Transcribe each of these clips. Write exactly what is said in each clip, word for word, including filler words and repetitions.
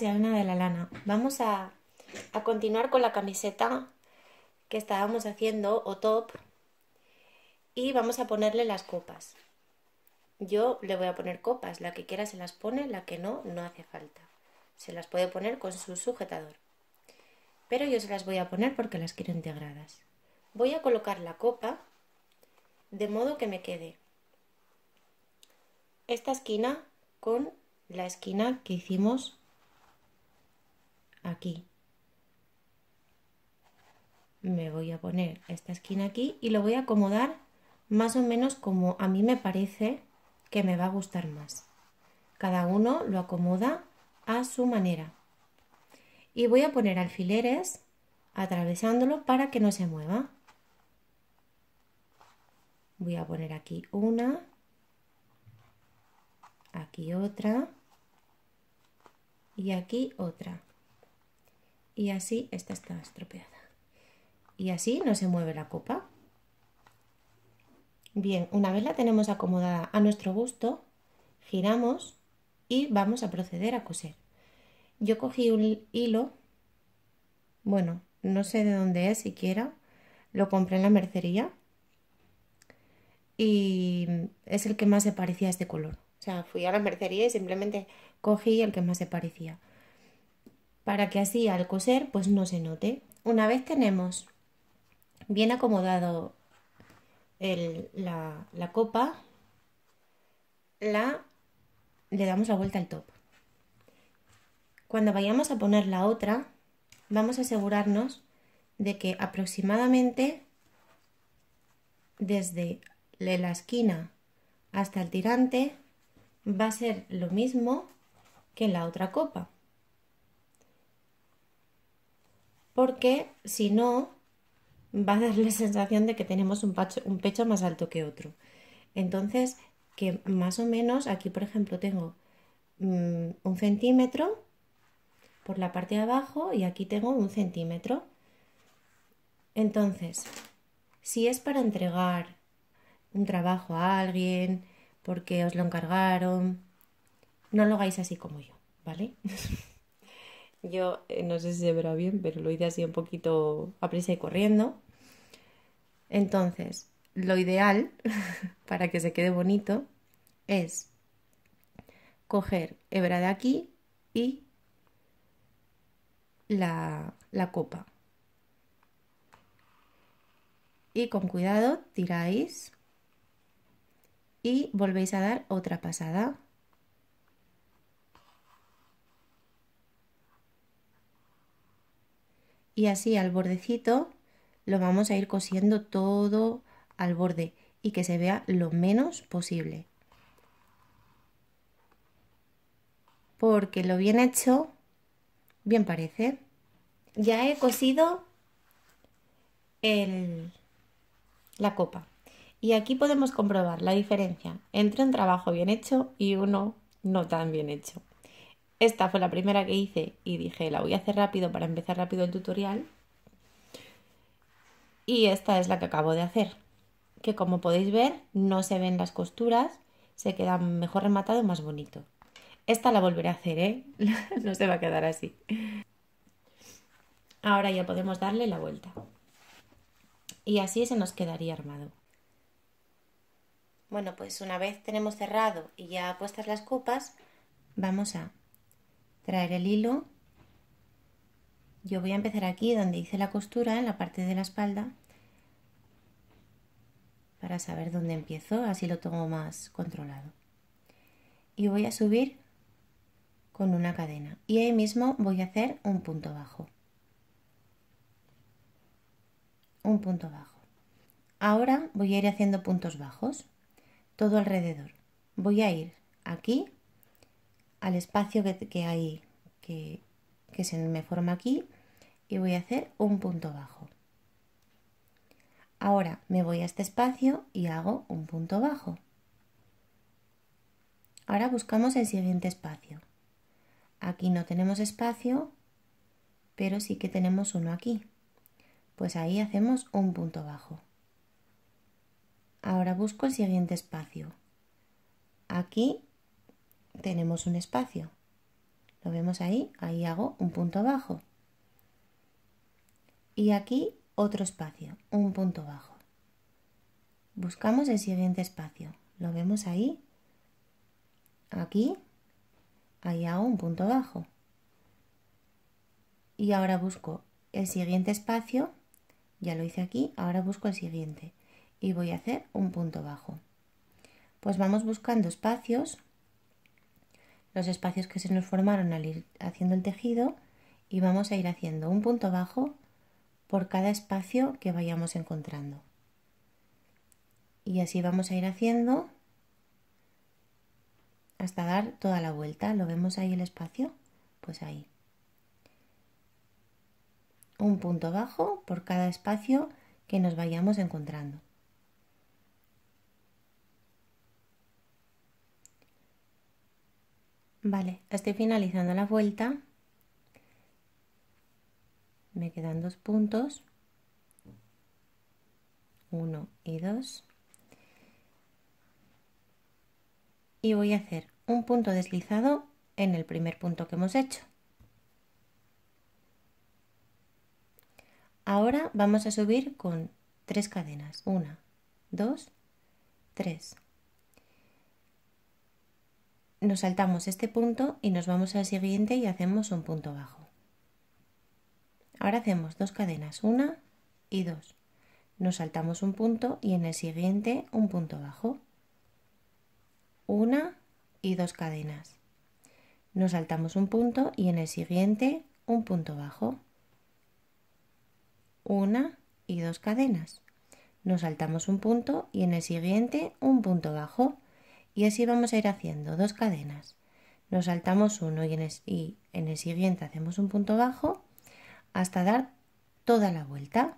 y Ana de la Lana. Vamos a, a continuar con la camiseta que estábamos haciendo, o top, y vamos a ponerle las copas. Yo le voy a poner copas, la que quiera se las pone, la que no, no hace falta. Se las puede poner con su sujetador. Pero yo se las voy a poner porque las quiero integradas. Voy a colocar la copa de modo que me quede esta esquina con la esquina que hicimos aquí. Me voy a poner esta esquina aquí y lo voy a acomodar más o menos como a mí me parece que me va a gustar más. Cada uno lo acomoda a su manera. Y voy a poner alfileres atravesándolo para que no se mueva. Voy a poner aquí una, aquí otra y aquí otra. Y así, esta está estropeada. Y así no se mueve la copa. Bien, una vez la tenemos acomodada a nuestro gusto, giramos y vamos a proceder a coser. Yo cogí un hilo, bueno, no sé de dónde es siquiera, lo compré en la mercería y es el que más se parecía a este color. O sea, fui a la mercería y simplemente cogí el que más se parecía, para que así al coser pues no se note. Una vez tenemos bien acomodado el, la, la copa, la, le damos la vuelta al top. Cuando vayamos a poner la otra, vamos a asegurarnos de que aproximadamente desde la esquina hasta el tirante va a ser lo mismo que en la otra copa. Porque si no, va a dar la sensación de que tenemos un pecho, un pecho más alto que otro. Entonces, que más o menos, aquí por ejemplo tengo mmm, un centímetro por la parte de abajo y aquí tengo un centímetro. Entonces, si es para entregar un trabajo a alguien porque os lo encargaron, no lo hagáis así como yo, ¿vale? Yo eh, no sé si se verá bien, pero lo hice así un poquito a prisa y corriendo. Entonces, lo ideal para que se quede bonito es coger hebra de aquí y la, la copa. Y con cuidado tiráis y volvéis a dar otra pasada. Y así al bordecito lo vamos a ir cosiendo todo al borde y que se vea lo menos posible. Porque lo bien hecho, bien parece. Ya he cosido el, la copa. Y aquí podemos comprobar la diferencia entre un trabajo bien hecho y uno no tan bien hecho. Esta fue la primera que hice y dije, la voy a hacer rápido para empezar rápido el tutorial. Y esta es la que acabo de hacer, que como podéis ver no se ven las costuras, se queda mejor rematado y más bonito. Esta la volveré a hacer, ¿eh? No se va a quedar así. Ahora ya podemos darle la vuelta. Y así se nos quedaría armado. Bueno, pues una vez tenemos cerrado y ya puestas las copas, vamos a traer el hilo. Yo voy a empezar aquí donde hice la costura, en la parte de la espalda, para saber dónde empiezo, así lo tengo más controlado. Y voy a subir con una cadena y ahí mismo voy a hacer un punto bajo. Un punto bajo. Ahora voy a ir haciendo puntos bajos todo alrededor. Voy a ir aquí al espacio que, que hay que, que se me forma aquí y voy a hacer un punto bajo. Ahora me voy a este espacio y hago un punto bajo. Ahora buscamos el siguiente espacio. Aquí no tenemos espacio, pero sí que tenemos uno aquí. Pues ahí hacemos un punto bajo. Ahora busco el siguiente espacio. Aquí tenemos un espacio. Lo vemos ahí, ahí hago un punto bajo. Y aquí otro espacio, un punto bajo. Buscamos el siguiente espacio. Lo vemos ahí, aquí, ahí hago un punto bajo. Y ahora busco el siguiente espacio, ya lo hice aquí, ahora busco el siguiente. Y voy a hacer un punto bajo. Pues vamos buscando espacios, los espacios que se nos formaron al ir haciendo el tejido, y vamos a ir haciendo un punto bajo por cada espacio que vayamos encontrando. Y así vamos a ir haciendo hasta dar toda la vuelta. ¿Lo vemos ahí el espacio? Pues ahí. Un punto bajo por cada espacio que nos vayamos encontrando. Vale, estoy finalizando la vuelta. Me quedan dos puntos. Uno y dos. Y voy a hacer un punto deslizado en el primer punto que hemos hecho. Ahora vamos a subir con tres cadenas. Una, dos, tres. Nos saltamos este punto y nos vamos al siguiente y hacemos un punto bajo. Ahora hacemos dos cadenas, una y dos. Nos saltamos un punto y en el siguiente un punto bajo. Una y dos cadenas. Nos saltamos un punto y en el siguiente un punto bajo. Una y dos cadenas. Nos saltamos un punto y en el siguiente un punto bajo. Y así vamos a ir haciendo dos cadenas. Nos saltamos uno y en el, y en el siguiente hacemos un punto bajo hasta dar toda la vuelta.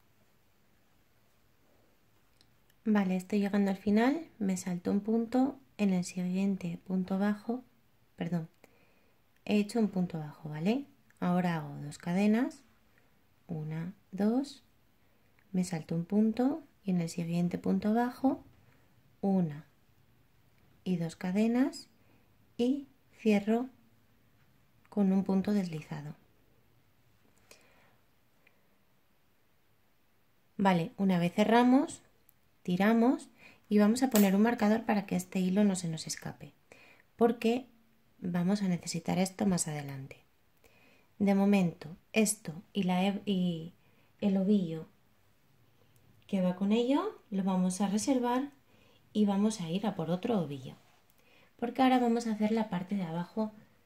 Vale, estoy llegando al final, me salto un punto, en el siguiente punto bajo, perdón, he hecho un punto bajo, ¿vale? Ahora hago dos cadenas, una, dos, me salto un punto y en el siguiente punto bajo, una y dos cadenas y cierro con un punto deslizado. Vale, una vez cerramos, tiramos y vamos a poner un marcador para que este hilo no se nos escape, porque vamos a necesitar esto más adelante. De momento, esto y, la, y el ovillo que va con ello lo vamos a reservar y vamos a ir a por otro ovillo, porque ahora vamos a hacer la parte de abajo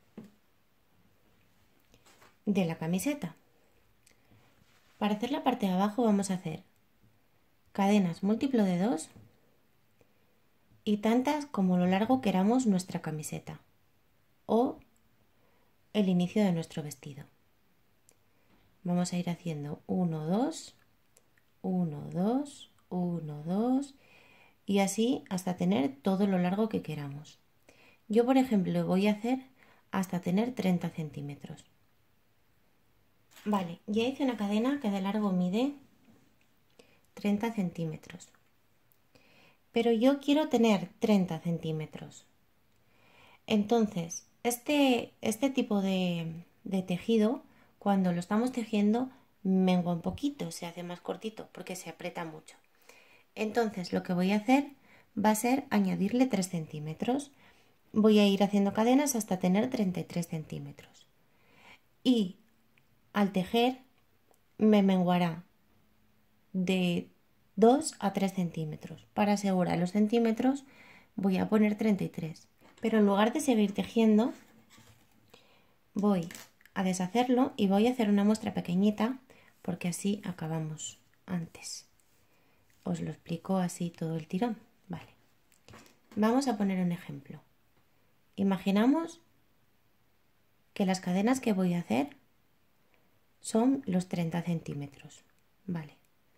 de la camiseta. Para hacer la parte de abajo vamos a hacer cadenas múltiplo de dos y tantas como lo largo queramos nuestra camiseta o el inicio de nuestro vestido. Vamos a ir haciendo uno, dos, uno, dos, uno, dos y así hasta tener todo lo largo que queramos. Yo, por ejemplo, voy a hacer hasta tener treinta centímetros. Vale, ya hice una cadena que de largo mide treinta centímetros. Pero yo quiero tener treinta centímetros. Entonces, este, este tipo de, de tejido, cuando lo estamos tejiendo, mengua un poquito, se hace más cortito porque se aprieta mucho. Entonces, lo que voy a hacer va a ser añadirle tres centímetros. Voy a ir haciendo cadenas hasta tener treinta y tres centímetros. Y al tejer me menguará de dos a tres centímetros. Para asegurar los centímetros voy a poner treinta y tres. Pero en lugar de seguir tejiendo, voy a deshacerlo y voy a hacer una muestra pequeñita porque así acabamos antes. Os lo explico así todo el tirón. Vale. Vamos a poner un ejemplo. Imaginamos que las cadenas que voy a hacer son los treinta centímetros. Vale.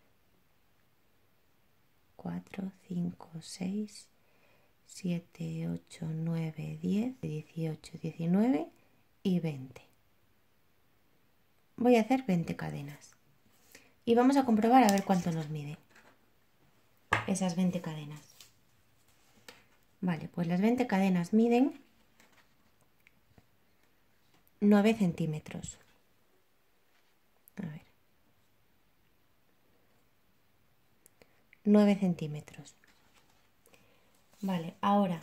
cuatro, cinco, seis, siete, ocho, nueve, diez, dieciocho, diecinueve y veinte. Voy a hacer veinte cadenas. Y vamos a comprobar a ver cuánto nos mide esas veinte cadenas. Vale, pues las veinte cadenas miden nueve centímetros. A ver. nueve centímetros. Vale, ahora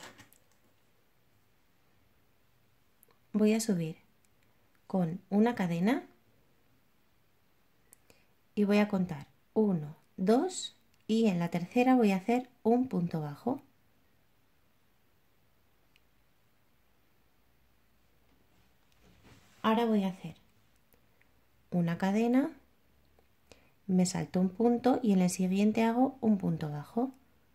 voy a subir con una cadena y voy a contar uno, dos y en la tercera voy a hacer un punto bajo. Ahora voy a hacer una cadena, me salto un punto y en el siguiente hago un punto bajo.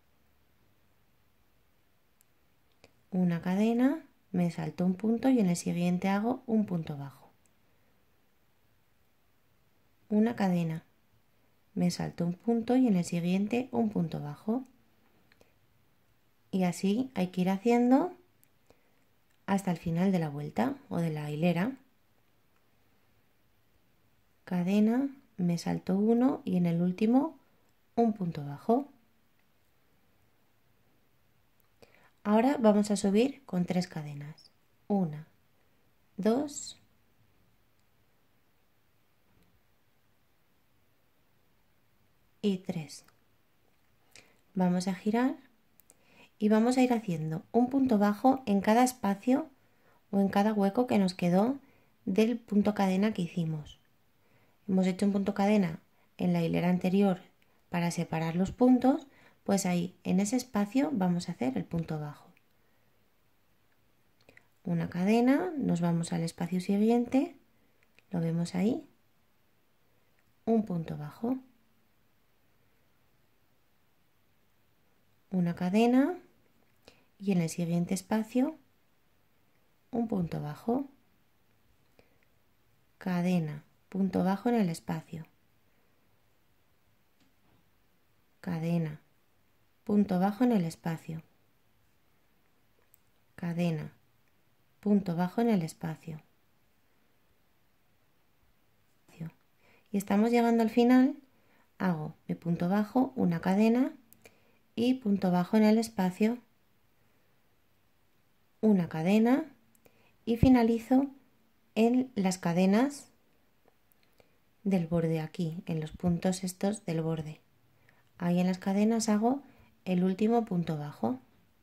Una cadena, me salto un punto y en el siguiente hago un punto bajo. Una cadena, me salto un punto y en el siguiente un punto bajo. Y así hay que ir haciendo hasta el final de la vuelta o de la hilera. Cadena, me salto uno y en el último un punto bajo. Ahora vamos a subir con tres cadenas. Una, dos y tres. Vamos a girar y vamos a ir haciendo un punto bajo en cada espacio o en cada hueco que nos quedó del punto cadena que hicimos. Hemos hecho un punto cadena en la hilera anterior para separar los puntos, pues ahí en ese espacio vamos a hacer el punto bajo. Una cadena, nos vamos al espacio siguiente, lo vemos ahí, un punto bajo. Una cadena y en el siguiente espacio un punto bajo, cadena, punto bajo en el espacio, cadena, punto bajo en el espacio, cadena, punto bajo en el espacio. Y estamos llegando al final, hago mi punto bajo, una cadena y punto bajo en el espacio, una cadena y finalizo en las cadenas del borde aquí, en los puntos estos del borde. Ahí en las cadenas hago el último punto bajo.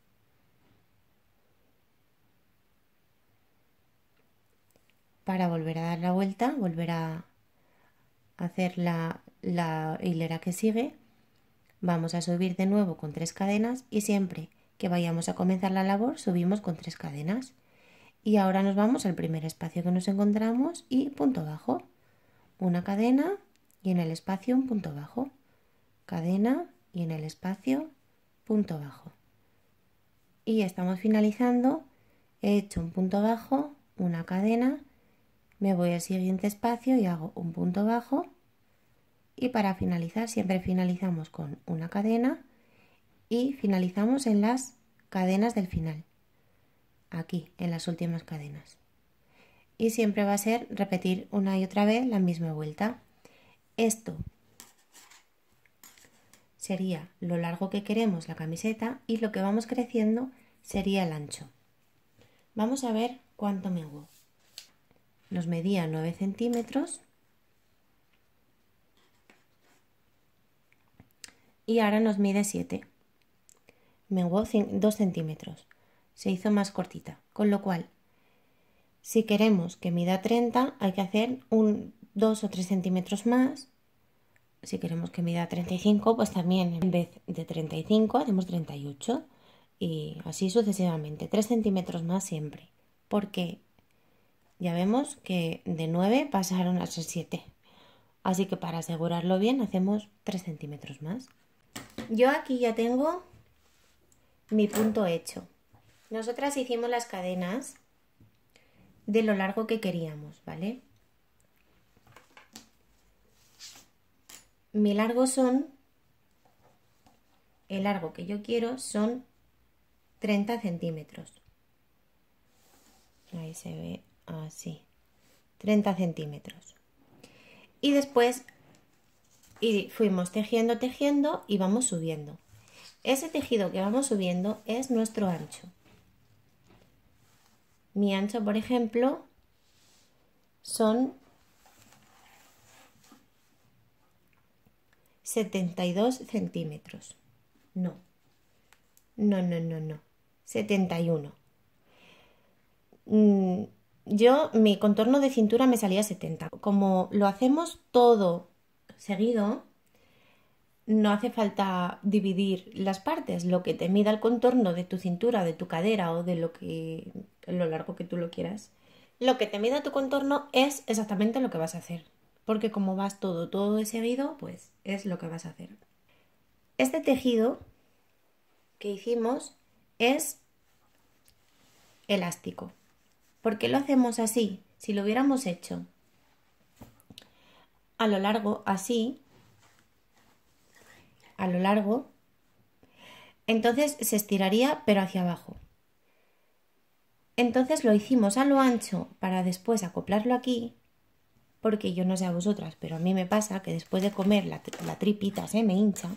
Para volver a dar la vuelta, volver a hacer la, la hilera que sigue, vamos a subir de nuevo con tres cadenas y siempre que vayamos a comenzar la labor subimos con tres cadenas. Y ahora nos vamos al primer espacio que nos encontramos y punto bajo. Una cadena y en el espacio un punto bajo. Cadena y en el espacio punto bajo. Y estamos finalizando. He hecho un punto bajo, una cadena, me voy al siguiente espacio y hago un punto bajo. Y para finalizar siempre finalizamos con una cadena y finalizamos en las cadenas del final. Aquí, en las últimas cadenas. Y siempre va a ser repetir una y otra vez la misma vuelta. Esto sería lo largo que queremos la camiseta y lo que vamos creciendo sería el ancho. Vamos a ver cuánto menguó. Nos medía nueve centímetros y ahora nos mide siete. Menguó dos centímetros. Se hizo más cortita, con lo cual si queremos que mida treinta hay que hacer un dos o tres centímetros más. Si queremos que mida treinta y cinco, pues también en vez de treinta y cinco hacemos treinta y ocho y así sucesivamente, tres centímetros más siempre, porque ya vemos que de nueve pasaron a ser siete, así que para asegurarlo bien hacemos tres centímetros más. Yo aquí ya tengo mi punto hecho. Nosotras hicimos las cadenas de lo largo que queríamos, ¿vale? Mi largo son, el largo que yo quiero son treinta centímetros. Ahí se ve así, treinta centímetros. Y después y fuimos tejiendo, tejiendo y vamos subiendo. Ese tejido que vamos subiendo es nuestro ancho. Mi ancho, por ejemplo, son setenta y dos centímetros. No, no, no, no, no. setenta y uno. Mm, yo, mi contorno de cintura me salía setenta. Como lo hacemos todo seguido, no hace falta dividir las partes. Lo que te mida el contorno de tu cintura, de tu cadera o de lo que, lo largo que tú lo quieras, lo que te mida tu contorno es exactamente lo que vas a hacer. Porque como vas todo, todo de seguido, pues es lo que vas a hacer. Este tejido que hicimos es elástico. ¿Por qué lo hacemos así? Si lo hubiéramos hecho a lo largo, así, a lo largo, entonces se estiraría pero hacia abajo. Entonces lo hicimos a lo ancho para después acoplarlo aquí, porque yo no sé a vosotras, pero a mí me pasa que después de comer la, la tripita se me hincha.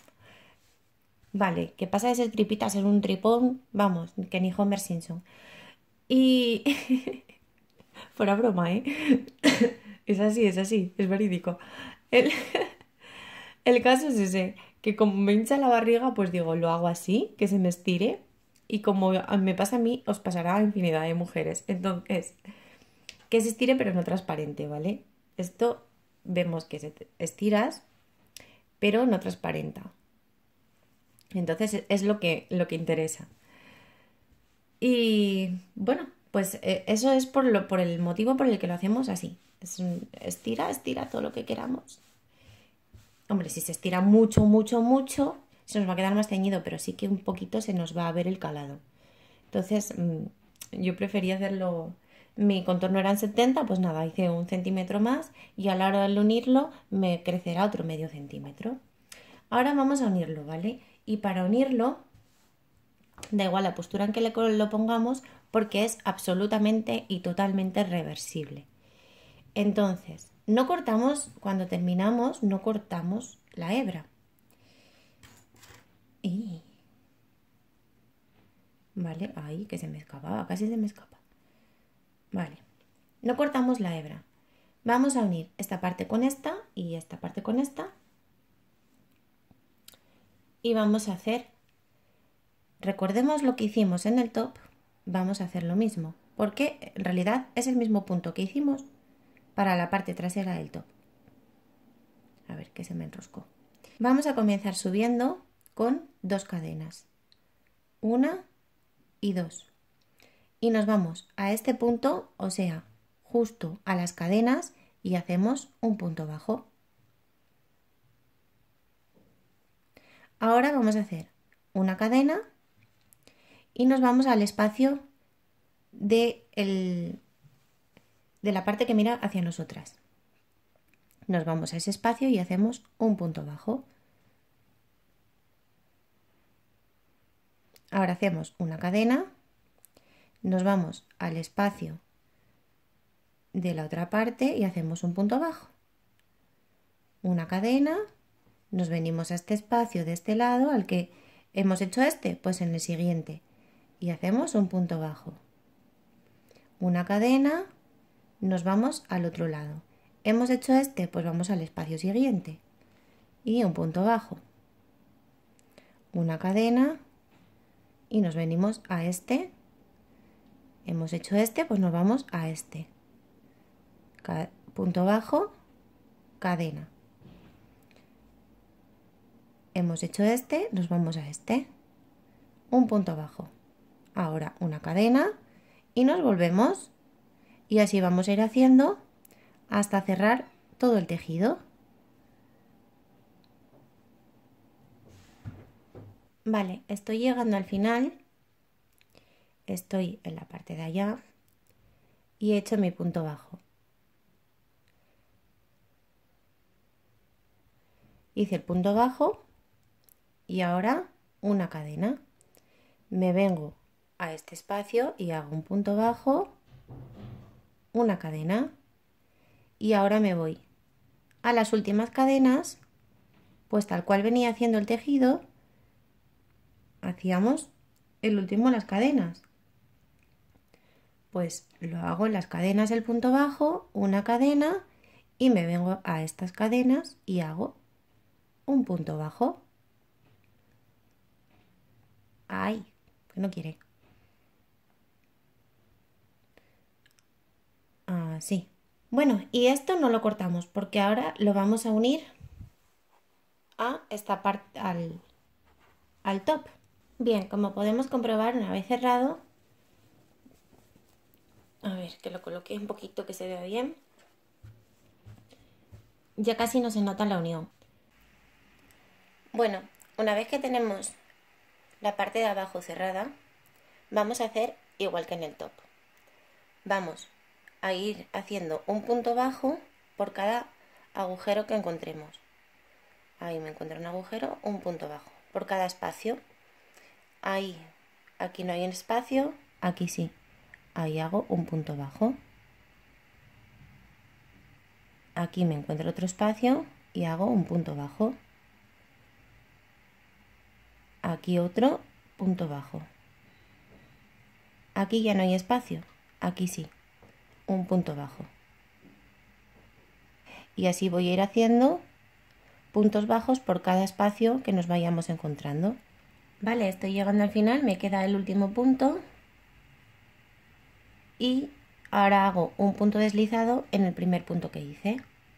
Vale, que pasa de ser tripita a ser un tripón, vamos, que ni Homer Simpson. Y... fuera broma, ¿eh? Es así, es así, es verídico. El... el caso es ese, que como me hincha la barriga, pues digo, lo hago así, que se me estire. Y como me pasa a mí, os pasará a infinidad de mujeres. Entonces, que se estire pero no transparente, ¿vale? Esto vemos que se estiras, pero no transparenta. Entonces es lo que, lo que interesa. Y bueno, pues eh, eso es por, lo, por el motivo por el que lo hacemos así. Es un, estira, estira todo lo que queramos. Hombre, si se estira mucho, mucho, mucho, se nos va a quedar más ceñido, pero sí que un poquito se nos va a ver el calado. Entonces, mmm, yo prefería hacerlo... Mi contorno era en setenta, pues nada, hice un centímetro más y a la hora de unirlo me crecerá otro medio centímetro. Ahora vamos a unirlo, ¿vale? Y para unirlo, da igual la postura en que le lo pongamos porque es absolutamente y totalmente reversible. Entonces, no cortamos, cuando terminamos, no cortamos la hebra. Y... vale, ahí que se me escapaba, casi se me escapa. Vale, no cortamos la hebra. Vamos a unir esta parte con esta y esta parte con esta. Y vamos a hacer, recordemos lo que hicimos en el top, vamos a hacer lo mismo. Porque en realidad es el mismo punto que hicimos para la parte trasera del top. A ver, que se me enroscó. Vamos a comenzar subiendo con dos cadenas. Una y dos. Y nos vamos a este punto, o sea, justo a las cadenas y hacemos un punto bajo. Ahora vamos a hacer una cadena y nos vamos al espacio de, el, de la parte que mira hacia nosotras. Nos vamos a ese espacio y hacemos un punto bajo. Ahora hacemos una cadena, nos vamos al espacio de la otra parte y hacemos un punto bajo. Una cadena, nos venimos a este espacio de este lado al que hemos hecho este, pues en el siguiente, y hacemos un punto bajo. Una cadena, nos vamos al otro lado. Hemos hecho este, pues vamos al espacio siguiente y un punto bajo. Una cadena y nos venimos a este. Hemos hecho este, pues nos vamos a este. Punto bajo, cadena. Hemos hecho este, nos vamos a este. Un punto bajo. Ahora una cadena y nos volvemos. Y así vamos a ir haciendo hasta cerrar todo el tejido. Vale, estoy llegando al final. Estoy en la parte de allá y he hecho mi punto bajo. Hice el punto bajo y ahora una cadena. Me vengo a este espacio y hago un punto bajo, una cadena y ahora me voy a las últimas cadenas, pues tal cual venía haciendo el tejido, hacíamos el último las cadenas. Pues lo hago en las cadenas del punto bajo, una cadena, y me vengo a estas cadenas y hago un punto bajo. ¡Ay! Que no quiere. Así. Bueno, y esto no lo cortamos porque ahora lo vamos a unir a esta parte, al, al top. Bien, como podemos comprobar una vez cerrado, a ver, que lo coloque un poquito que se vea bien, ya casi no se nota la unión. Bueno, una vez que tenemos la parte de abajo cerrada, vamos a hacer igual que en el top. Vamos a ir haciendo un punto bajo por cada agujero que encontremos. Ahí me encuentro un agujero, un punto bajo por cada espacio. Ahí, aquí no hay un espacio, aquí sí. Ahí hago un punto bajo. Aquí me encuentro otro espacio y hago un punto bajo. Aquí otro punto bajo. Aquí ya no hay espacio, aquí sí, un punto bajo. Y así voy a ir haciendo puntos bajos por cada espacio que nos vayamos encontrando. Vale, estoy llegando al final, me queda el último punto. Y ahora hago un punto deslizado en el primer punto que hice.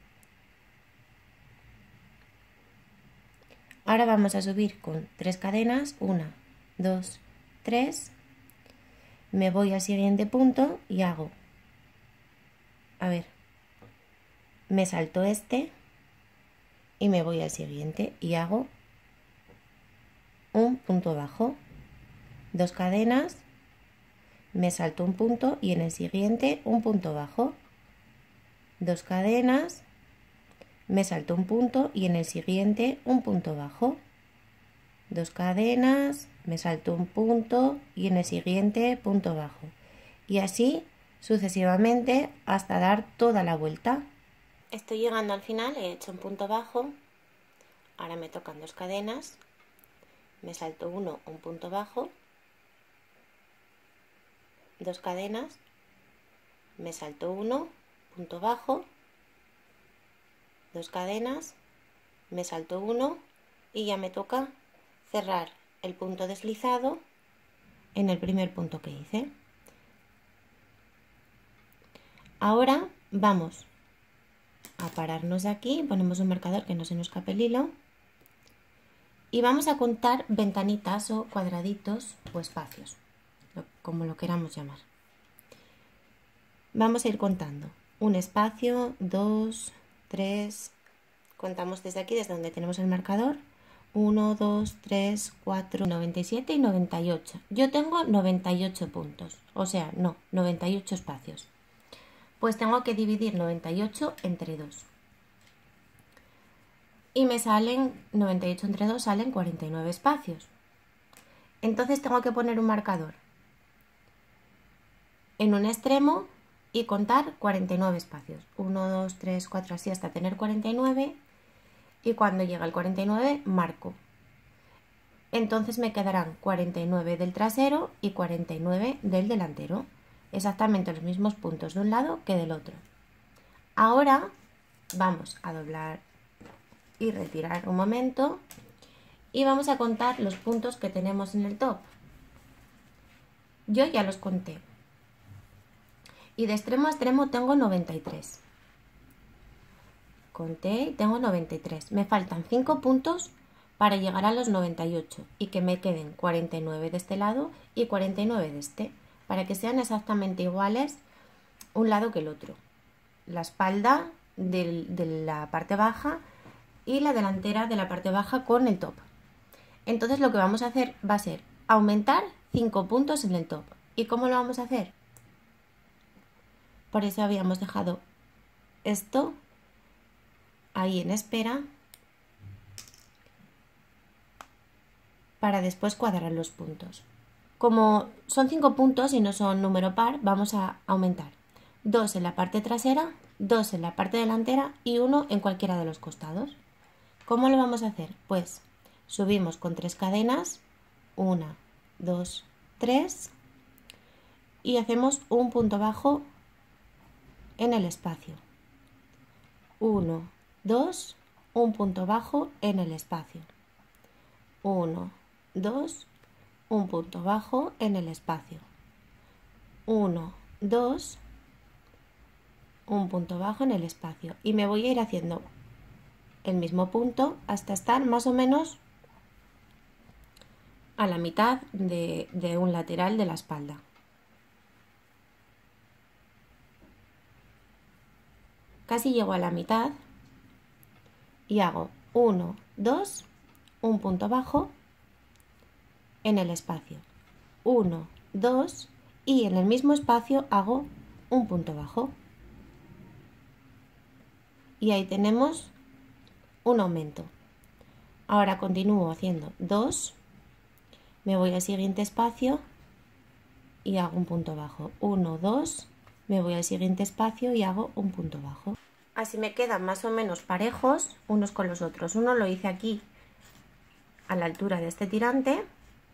Ahora vamos a subir con tres cadenas, una, dos, tres. Me voy al siguiente punto y hago, a ver, me salto este y me voy al siguiente y hago un punto bajo, dos cadenas, me salto un punto y en el siguiente un punto bajo, dos cadenas, me salto un punto y en el siguiente un punto bajo, dos cadenas, me salto un punto y en el siguiente punto bajo, y así sucesivamente hasta dar toda la vuelta. Estoy llegando al final, he hecho un punto bajo, ahora me tocan dos cadenas, me salto uno, un punto bajo, dos cadenas, me salto uno, punto bajo, dos cadenas, me salto uno y ya me toca cerrar el punto deslizado en el primer punto que hice. Ahora vamos a pararnos de aquí, ponemos un marcador que no se nos escape el hilo y vamos a contar ventanitas o cuadraditos o espacios, como lo queramos llamar. Vamos a ir contando un espacio, dos, tres, contamos desde aquí, desde donde tenemos el marcador, uno, dos, tres, cuatro, noventa y siete y noventa y ocho. Yo tengo noventa y ocho puntos, o sea, no, noventa y ocho espacios. Pues tengo que dividir noventa y ocho entre dos. Y me salen, noventa y ocho entre dos salen cuarenta y nueve espacios. Entonces tengo que poner un marcador en un extremo y contar cuarenta y nueve espacios. uno, dos, tres, cuatro, así hasta tener cuarenta y nueve. Y cuando llega el cuarenta y nueve marco. Entonces me quedarán cuarenta y nueve del trasero y cuarenta y nueve del delantero. Exactamente los mismos puntos de un lado que del otro. Ahora vamos a doblar y retirar un momento y vamos a contar los puntos que tenemos en el top. Yo ya los conté y de extremo a extremo tengo noventa y tres. Conté y tengo noventa y tres. Me faltan cinco puntos para llegar a los noventa y ocho y que me queden cuarenta y nueve de este lado y cuarenta y nueve de este, para que sean exactamente iguales un lado que el otro. La espalda del, de la parte baja y la delantera de la parte baja con el top. Entonces lo que vamos a hacer va a ser aumentar cinco puntos en el top. ¿Y cómo lo vamos a hacer? Por eso habíamos dejado esto ahí en espera para después cuadrar los puntos. Como son cinco puntos y no son número par, vamos a aumentar dos en la parte trasera, dos en la parte delantera y uno en cualquiera de los costados. ¿Cómo lo vamos a hacer? Pues subimos con tres cadenas, una, dos, tres, y hacemos un punto bajo en el espacio. uno, dos, un punto bajo en el espacio. uno, dos, un punto bajo en el espacio. uno, dos, un punto bajo en el espacio. Y me voy a ir haciendo el mismo punto hasta estar más o menos a la mitad de, de un lateral de la espalda. Casi llego a la mitad y hago uno, dos, un punto bajo en el espacio. uno, dos y en el mismo espacio hago un punto bajo. Y ahí tenemos un aumento. Ahora continúo haciendo dos, me voy al siguiente espacio y hago un punto bajo. uno, dos, me voy al siguiente espacio y hago un punto bajo. Así me quedan más o menos parejos unos con los otros. Uno lo hice aquí a la altura de este tirante.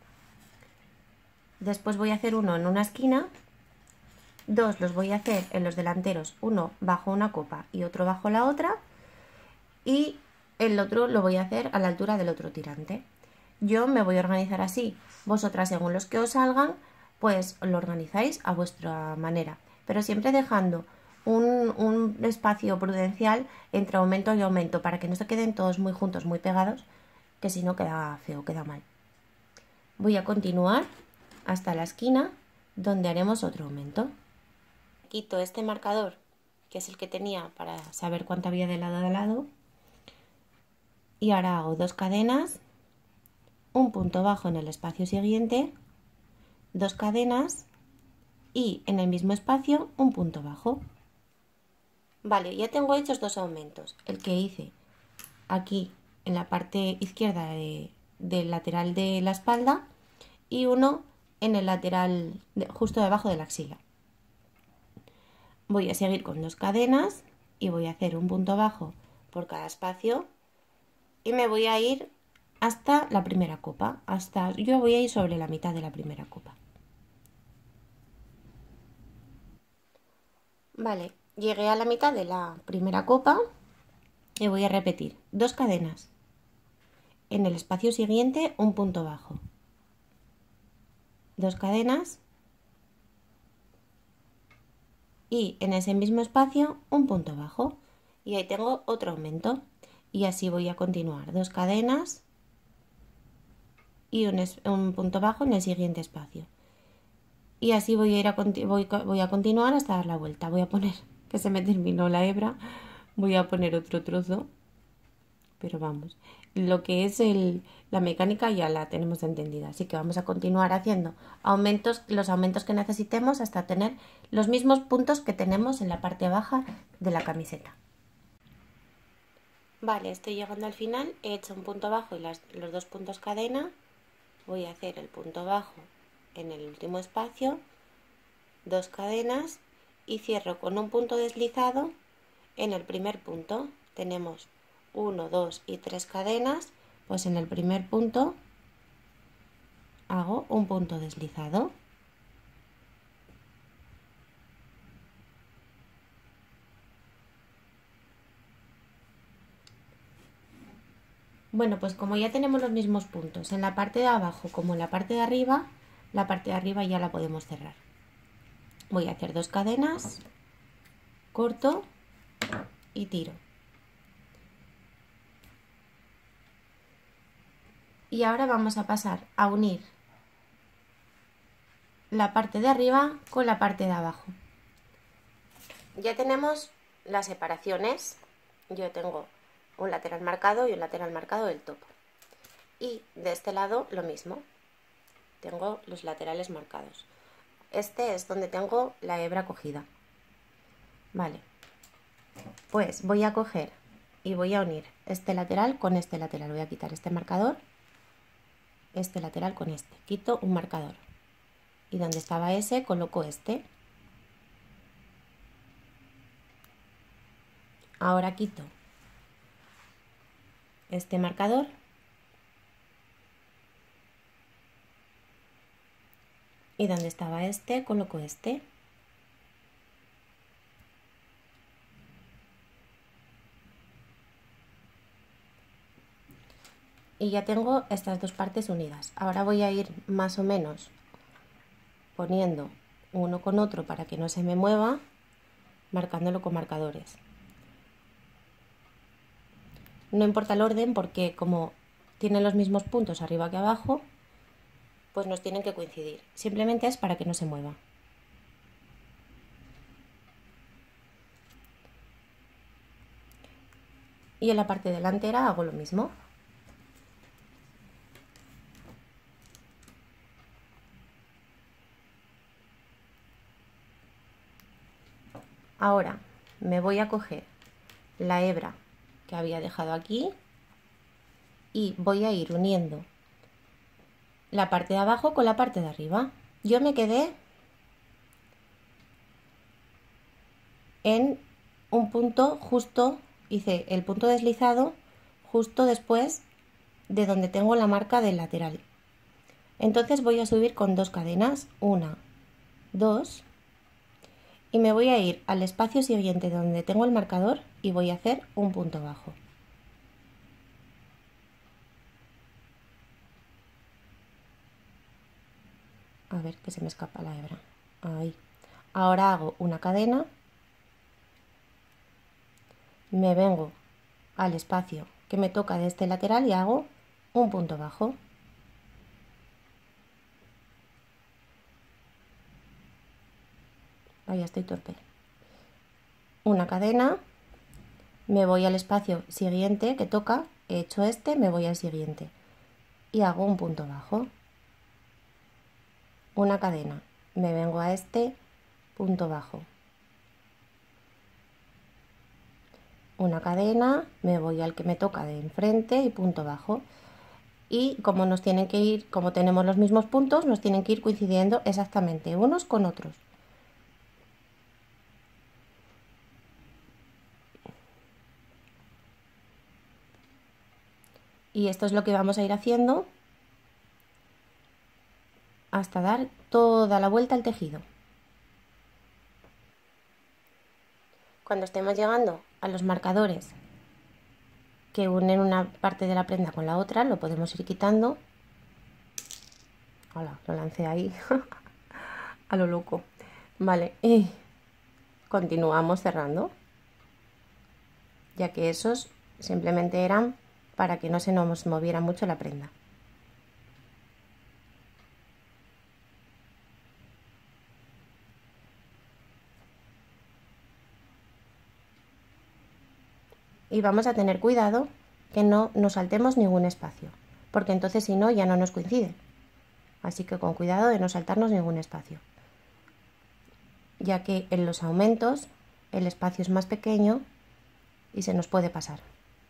Después voy a hacer uno en una esquina. Dos los voy a hacer en los delanteros, uno bajo una copa y otro bajo la otra. Y el otro lo voy a hacer a la altura del otro tirante. Yo me voy a organizar así. Vosotras, según los que os salgan, pues lo organizáis a vuestra manera. Pero siempre dejando un, un espacio prudencial entre aumento y aumento para que no se queden todos muy juntos, muy pegados, que si no queda feo, queda mal. Voy a continuar hasta la esquina donde haremos otro aumento. Quito este marcador, que es el que tenía para saber cuánto había de lado a lado, y ahora hago dos cadenas, un punto bajo en el espacio siguiente, dos cadenas y en el mismo espacio un punto bajo. Vale, ya tengo hechos dos aumentos, el que hice aquí en la parte izquierda de, del lateral de la espalda y uno en el lateral de, justo debajo de la axila. Voy a seguir con dos cadenas y voy a hacer un punto bajo por cada espacio y me voy a ir hasta la primera copa, hasta yo voy a ir sobre la mitad de la primera copa. Vale, llegué a la mitad de la primera copa y voy a repetir dos cadenas. En el espacio siguiente un punto bajo. Dos cadenas y en ese mismo espacio un punto bajo. Y ahí tengo otro aumento. Y así voy a continuar. Dos cadenas y un, un punto bajo en el siguiente espacio. Y así voy a, ir a, voy, voy a continuar hasta dar la vuelta. Voy a poner, que se me terminó la hebra, voy a poner otro trozo. Pero vamos, lo que es el, la mecánica ya la tenemos entendida. Así que vamos a continuar haciendo aumentos, los aumentos que necesitemos hasta tener los mismos puntos que tenemos en la parte baja de la camiseta. Vale, estoy llegando al final, he hecho un punto bajo y las, los dos puntos cadena. Voy a hacer el punto bajo en el último espacio, dos cadenas y cierro con un punto deslizado en el primer punto. Tenemos uno, dos y tres cadenas, pues en el primer punto hago un punto deslizado. Bueno, pues como ya tenemos los mismos puntos en la parte de abajo como en la parte de arriba, la parte de arriba ya la podemos cerrar. Voy a hacer dos cadenas, corto y tiro. Y ahora vamos a pasar a unir la parte de arriba con la parte de abajo. Ya tenemos las separaciones. Yo tengo un lateral marcado y un lateral marcado del topo. Y de este lado lo mismo. Tengo los laterales marcados. Este es donde tengo la hebra cogida. Vale. Pues voy a coger y voy a unir este lateral con este lateral. Voy a quitar este marcador, este lateral con este. Quito un marcador. Y donde estaba ese coloco este. Ahora quito este marcador y donde estaba este coloco este. Y ya tengo estas dos partes unidas. Ahora voy a ir más o menos poniendo uno con otro para que no se me mueva, marcándolo con marcadores. No importa el orden porque como tienen los mismos puntos arriba que abajo, pues nos tienen que coincidir. Simplemente es para que no se mueva. Y en la parte delantera hago lo mismo. Ahora me voy a coger la hebra que había dejado aquí y voy a ir uniendo la parte de abajo con la parte de arriba. Yo me quedé en un punto justo, hice el punto deslizado justo después de donde tengo la marca del lateral. Entonces voy a subir con dos cadenas, una, dos, y me voy a ir al espacio siguiente donde tengo el marcador y voy a hacer un punto bajo. A ver que se me escapa la hebra. Ahí. Ahora hago una cadena, me vengo al espacio que me toca de este lateral y hago un punto bajo. Ahí estoy torpe. Una cadena, me voy al espacio siguiente que toca, he hecho este, me voy al siguiente y hago un punto bajo. Una cadena, me vengo a este, punto bajo. Una cadena, me voy al que me toca de enfrente y punto bajo. Y como nos tienen que ir, como tenemos los mismos puntos, nos tienen que ir coincidiendo exactamente unos con otros. Y esto es lo que vamos a ir haciendo hasta dar toda la vuelta al tejido. Cuando estemos llegando a los marcadores que unen una parte de la prenda con la otra, lo podemos ir quitando. Hola, lo lancé ahí a lo loco. Vale, y continuamos cerrando, ya que esos simplemente eran para que no se nos moviera mucho la prenda. Y vamos a tener cuidado que no nos saltemos ningún espacio, porque entonces si no ya no nos coincide. Así que con cuidado de no saltarnos ningún espacio, ya que en los aumentos el espacio es más pequeño y se nos puede pasar.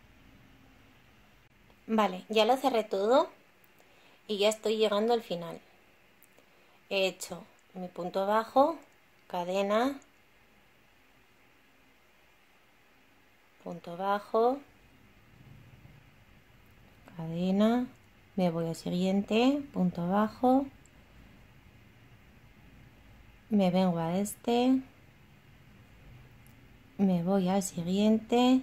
Vale, ya lo cerré todo y ya estoy llegando al final. He hecho mi punto bajo, cadena, punto bajo, cadena, me voy al siguiente, punto bajo, me vengo a este, me voy al siguiente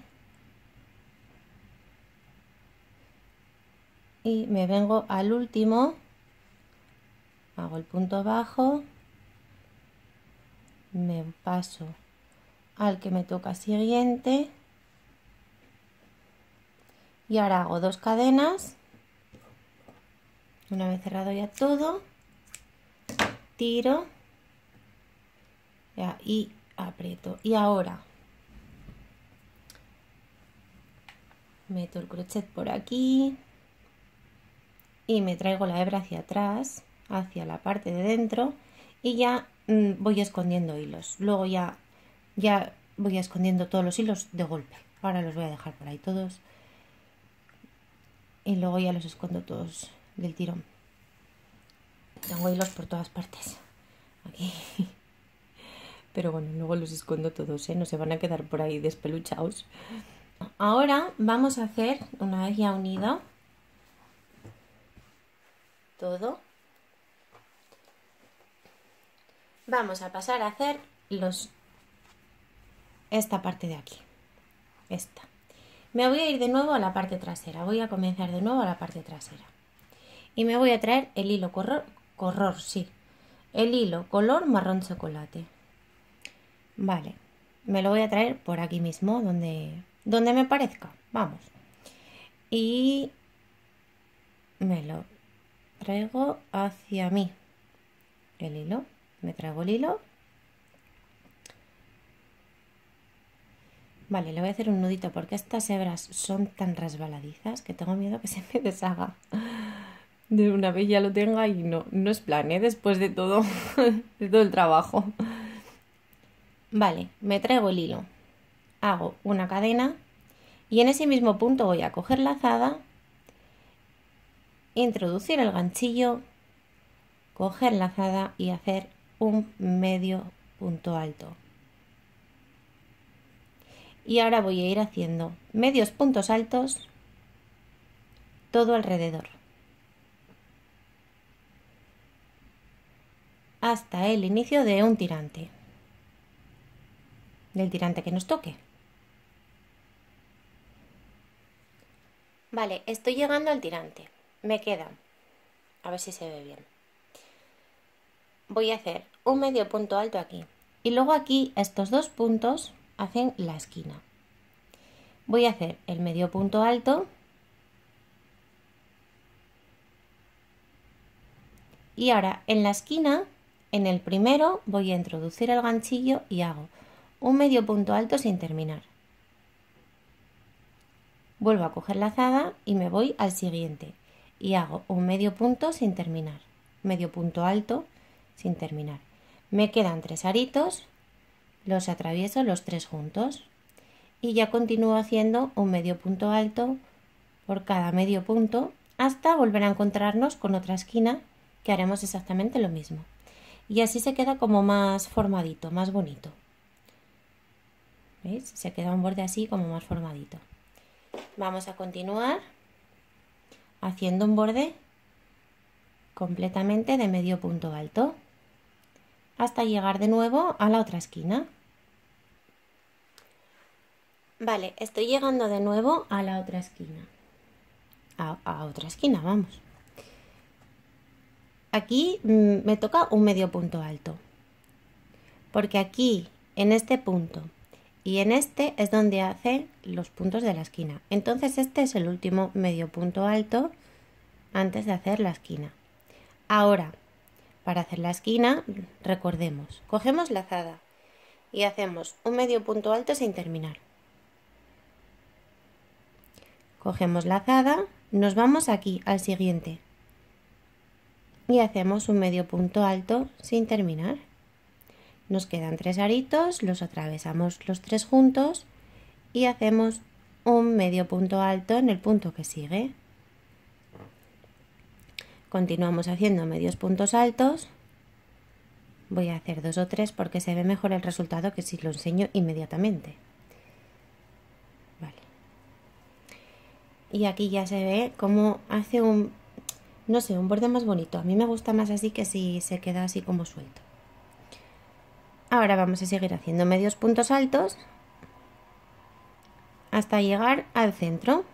y me vengo al último, hago el punto bajo, me paso al que me toca siguiente y ahora hago dos cadenas. Una vez cerrado ya todo, tiro ya, y aprieto. Y ahora meto el crochet por aquí y me traigo la hebra hacia atrás, hacia la parte de dentro, y ya mmm, voy escondiendo hilos. Luego ya, ya voy escondiendo todos los hilos de golpe. Ahora los voy a dejar por ahí todos y luego ya los escondo todos del tirón. Tengo hilos por todas partes aquí, pero bueno, luego los escondo todos, ¿eh? No se van a quedar por ahí despeluchados. Ahora vamos a hacer, una vez ya unido todo, Vamos a pasar a hacer los esta parte de aquí, esta. Me voy a ir de nuevo a la parte trasera, voy a comenzar de nuevo a la parte trasera. Y me voy a traer el hilo color, color, sí, el hilo color marrón chocolate. Vale, me lo voy a traer por aquí mismo, donde, donde me parezca, vamos. Y me lo traigo hacia mí, el hilo, me traigo el hilo. Vale, le voy a hacer un nudito porque estas hebras son tan resbaladizas que tengo miedo que se me deshaga de una vez ya lo tenga y no, no es plan, ¿eh? Después de todo, de todo el trabajo. Vale, me traigo el hilo, hago una cadena y en ese mismo punto voy a coger la lazada, introducir el ganchillo, coger la lazada y hacer un medio punto alto. Y ahora voy a ir haciendo medios puntos altos todo alrededor hasta el inicio de un tirante, del tirante que nos toque. Vale, estoy llegando al tirante, me queda, a ver si se ve bien, voy a hacer un medio punto alto aquí y luego aquí estos dos puntos hacen la esquina. Voy a hacer el medio punto alto y ahora en la esquina, en el primero, voy a introducir el ganchillo y hago un medio punto alto sin terminar. Vuelvo a coger la lazada y me voy al siguiente y hago un medio punto sin terminar, medio punto alto sin terminar. Me quedan tres aritos, los atravieso los tres juntos y ya continúo haciendo un medio punto alto por cada medio punto hasta volver a encontrarnos con otra esquina que haremos exactamente lo mismo. Y así se queda como más formadito, más bonito. ¿Veis? Se queda un borde así como más formadito. Vamos a continuar haciendo un borde completamente de medio punto alto hasta llegar de nuevo a la otra esquina. Vale, estoy llegando de nuevo a la otra esquina. A, a otra esquina, vamos. Aquí mmm, me toca un medio punto alto. Porque aquí, en este punto y en este es donde hace los puntos de la esquina. Entonces este es el último medio punto alto antes de hacer la esquina. Ahora, para hacer la esquina, recordemos, cogemos lazada y hacemos un medio punto alto sin terminar. Cogemos lazada, nos vamos aquí al siguiente y hacemos un medio punto alto sin terminar. Nos quedan tres aritos, los atravesamos los tres juntos y hacemos un medio punto alto en el punto que sigue. Continuamos haciendo medios puntos altos. Voy a hacer dos o tres porque se ve mejor el resultado que si lo enseño inmediatamente. Vale. Y aquí ya se ve cómo hace un, no sé, un borde más bonito. A mí me gusta más así que si se queda así como suelto. Ahora vamos a seguir haciendo medios puntos altos hasta llegar al centro.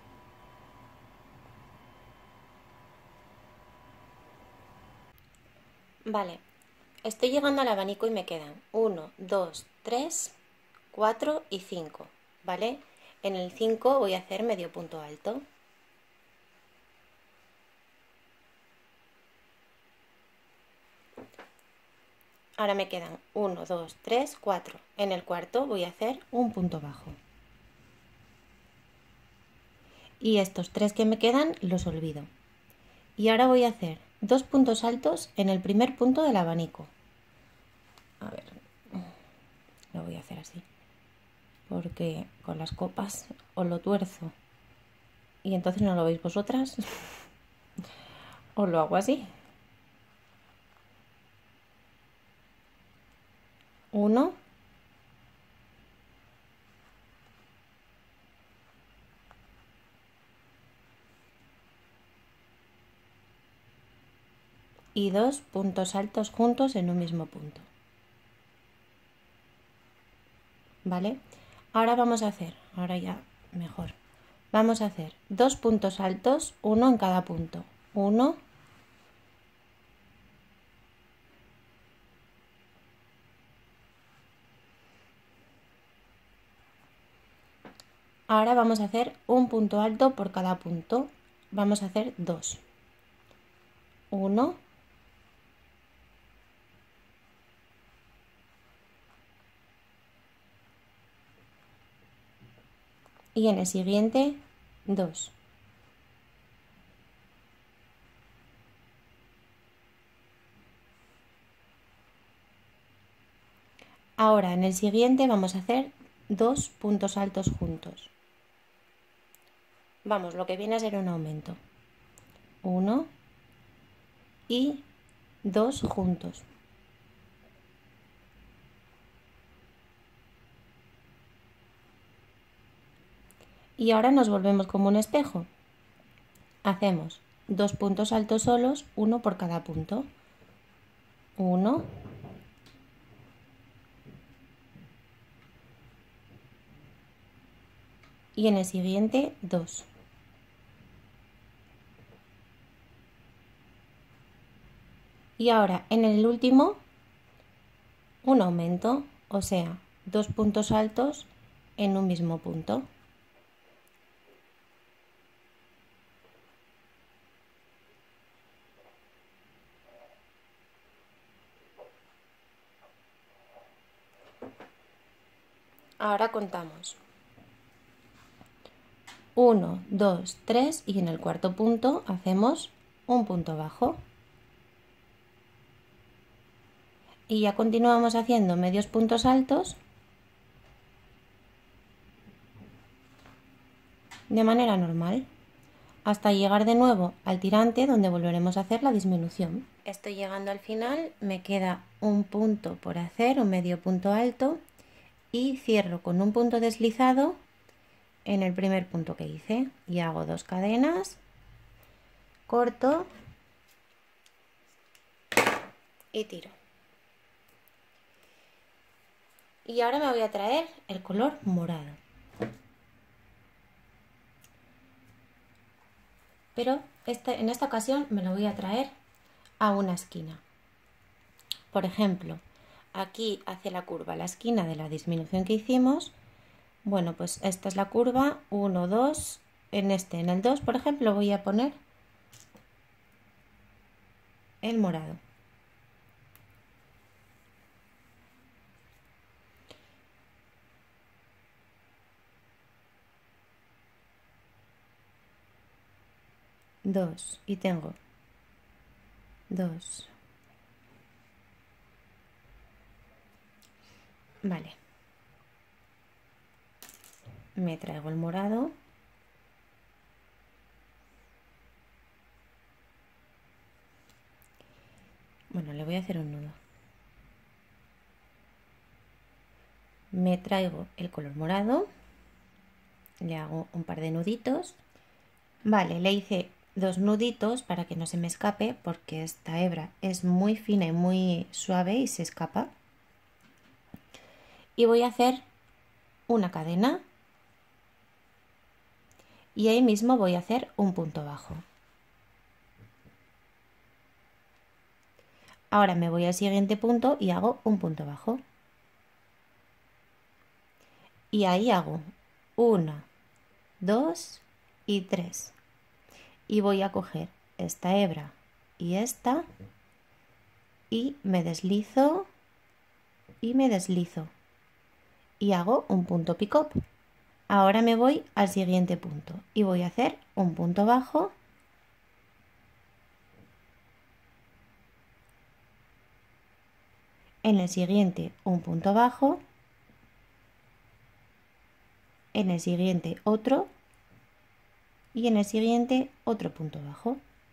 Vale, estoy llegando al abanico y me quedan uno, dos, tres, cuatro y cinco, ¿vale? En el cinco voy a hacer medio punto alto. Ahora me quedan uno, dos, tres, cuatro. En el cuarto voy a hacer un punto bajo. Y estos tres que me quedan los olvido. Y ahora voy a hacer dos puntos altos en el primer punto del abanico. A ver, lo voy a hacer así. Porque con las copas os lo tuerzo. Y entonces no lo veis vosotras. Os lo hago así. Uno. y dos puntos altos juntos en un mismo punto. ¿Vale? Ahora vamos a hacer, ahora ya mejor, vamos a hacer dos puntos altos, uno en cada punto. Uno, ahora vamos a hacer un punto alto por cada punto. Vamos a hacer dos. Uno, y en el siguiente dos. Ahora en el siguiente vamos a hacer dos puntos altos juntos. Vamos, lo que viene a ser un aumento. Uno y dos juntos. Y ahora nos volvemos como un espejo. Hacemos dos puntos altos solos, uno por cada punto. Uno. Y en el siguiente dos. Y ahora en el último un aumento, o sea, dos puntos altos en un mismo punto. Ahora contamos. uno, dos, tres y en el cuarto punto hacemos un punto bajo. Y ya continuamos haciendo medios puntos altos de manera normal hasta llegar de nuevo al tirante, donde volveremos a hacer la disminución. Estoy llegando al final, me queda un punto por hacer, un medio punto alto, y cierro con un punto deslizado en el primer punto que hice y hago dos cadenas, corto y tiro. Y ahora me voy a traer el color morado. Pero este, en esta ocasión me lo voy a traer a una esquina. Por ejemplo, aquí hace la curva la esquina de la disminución que hicimos. Bueno, pues esta es la curva, uno, dos, en este, en el dos, por ejemplo, voy a poner el morado. Dos, y tengo dos. Vale. Me traigo el morado. Bueno, le voy a hacer un nudo. Me traigo el color morado. Le hago un par de nuditos. Vale, le hice dos nuditos para que no se me escape, porque esta hebra es muy fina y muy suave y se escapa. Y voy a hacer una cadena y ahí mismo voy a hacer un punto bajo. Ahora me voy al siguiente punto y hago un punto bajo. Y ahí hago una, dos y tres. Y voy a coger esta hebra y esta y me deslizo y me deslizo y hago un punto pick-up. Ahora me voy al siguiente punto y voy a hacer un punto bajo, en el siguiente un punto bajo, en el siguiente otro y en el siguiente otro punto bajo.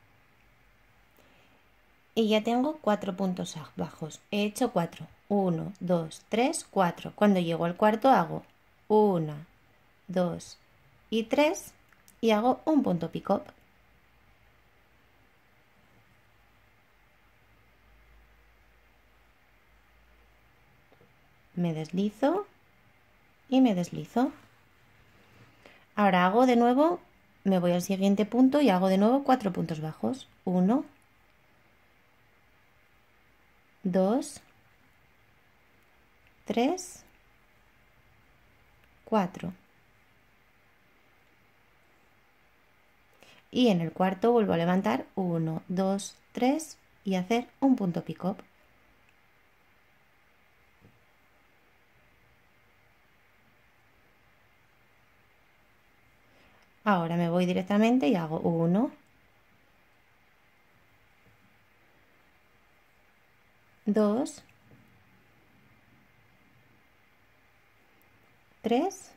Y ya tengo cuatro puntos bajos. He hecho cuatro. uno, dos, tres, cuatro. Cuando llego al cuarto hago uno, dos y tres y hago un punto pick-up. me deslizo y me deslizo. Ahora hago de nuevo, me voy al siguiente punto y hago de nuevo cuatro puntos bajos. uno, dos, tres, cuatro. Y en el cuarto vuelvo a levantar uno, dos, tres y hacer un punto pick-up. Ahora me voy directamente y hago uno, dos, tres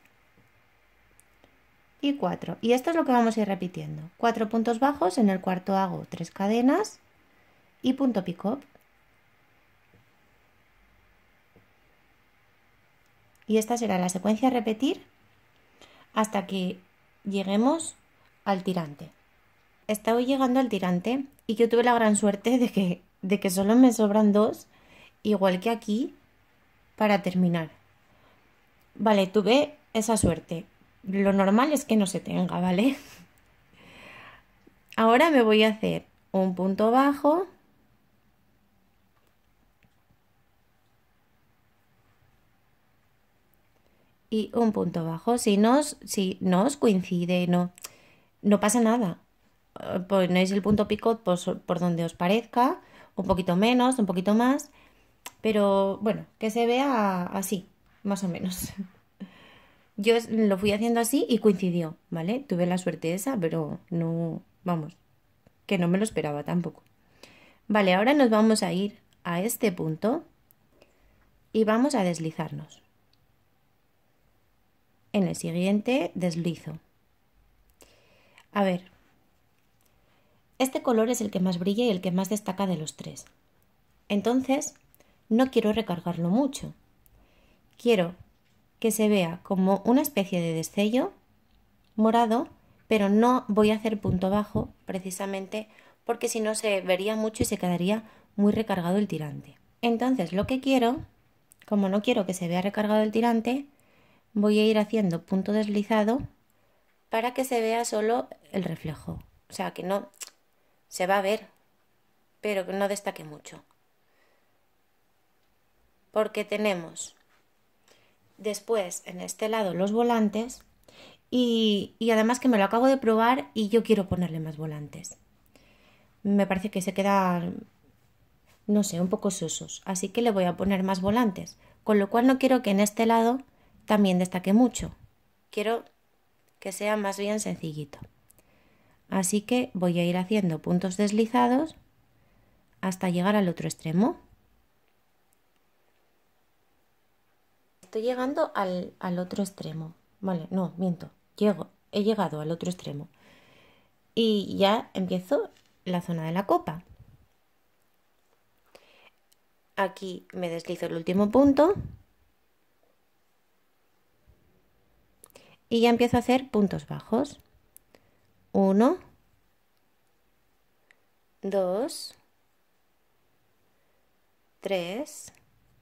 y cuatro. Y esto es lo que vamos a ir repitiendo. cuatro puntos bajos, en el cuarto hago tres cadenas y punto pick-up. Y esta será la secuencia a repetir hasta que lleguemos al tirante. Estoy llegando al tirante y yo tuve la gran suerte de que, de que solo me sobran dos, igual que aquí, para terminar. Vale, tuve esa suerte. Lo normal es que no se tenga, ¿vale? Ahora me voy a hacer un punto bajo y un punto bajo. Si no os, si no os coincide, no, no pasa nada. Ponéis el punto picot por, por donde os parezca, un poquito menos, un poquito más, pero bueno, que se vea así, más o menos. Yo lo fui haciendo así y coincidió, ¿vale? Tuve la suerte esa, pero no, vamos, que no me lo esperaba tampoco. Vale, ahora nos vamos a ir a este punto y vamos a deslizarnos. En el siguiente deslizo. A ver, este color es el que más brilla y el que más destaca de los tres. Entonces, no quiero recargarlo mucho. Quiero que se vea como una especie de destello morado, pero no voy a hacer punto bajo precisamente porque si no se vería mucho y se quedaría muy recargado el tirante. Entonces lo que quiero, como no quiero que se vea recargado el tirante, voy a ir haciendo punto deslizado para que se vea solo el reflejo. O sea, que no se va a ver, pero que no destaque mucho. Porque tenemos después en este lado los volantes y, y además que me lo acabo de probar y yo quiero ponerle más volantes. Me parece que se quedan, no sé, un poco sosos, así que le voy a poner más volantes, con lo cual no quiero que en este lado también destaque mucho. Quiero que sea más bien sencillito. Así que voy a ir haciendo puntos deslizados hasta llegar al otro extremo. Estoy llegando al, al otro extremo. Vale, no, miento. Llego, he llegado al otro extremo. Y ya empiezo la zona de la copa. Aquí me deslizo el último punto. Y ya empiezo a hacer puntos bajos. Uno, dos, tres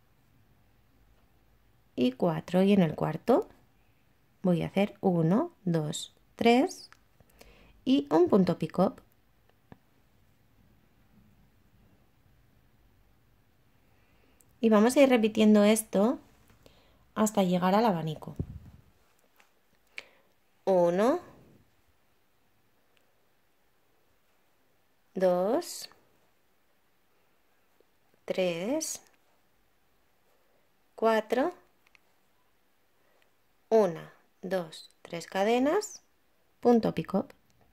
y cuatro. Y en el cuarto voy a hacer uno, dos, tres y un punto pick-up. Y vamos a ir repitiendo esto hasta llegar al abanico. Uno, dos, tres, cuatro, una, dos, tres cadenas, punto pick-up.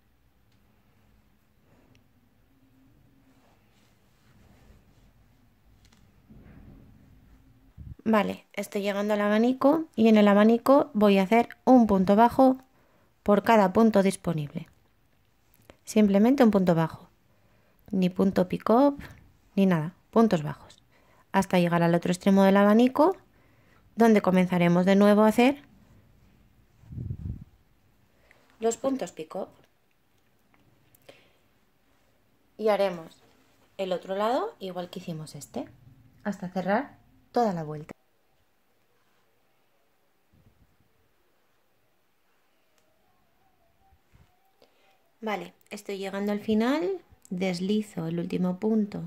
Vale, estoy llegando al abanico y en el abanico voy a hacer un punto bajo por cada punto disponible. Simplemente un punto bajo. Ni punto pick-up, ni nada. Puntos bajos. Hasta llegar al otro extremo del abanico, donde comenzaremos de nuevo a hacer los puntos pick-up. Y haremos el otro lado igual que hicimos este, hasta cerrar toda la vuelta. Vale, estoy llegando al final, deslizo el último punto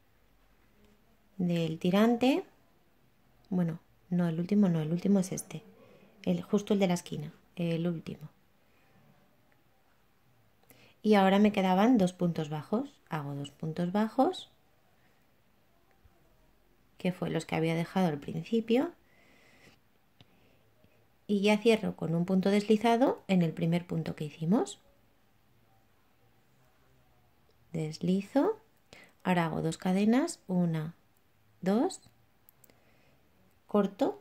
del tirante. Bueno, no, el último no, el último es este, el, justo el de la esquina, el último. Y ahora me quedaban dos puntos bajos. Hago dos puntos bajos, que fue los que había dejado al principio. Y ya cierro con un punto deslizado en el primer punto que hicimos. Deslizo. Ahora hago dos cadenas, una, dos, corto,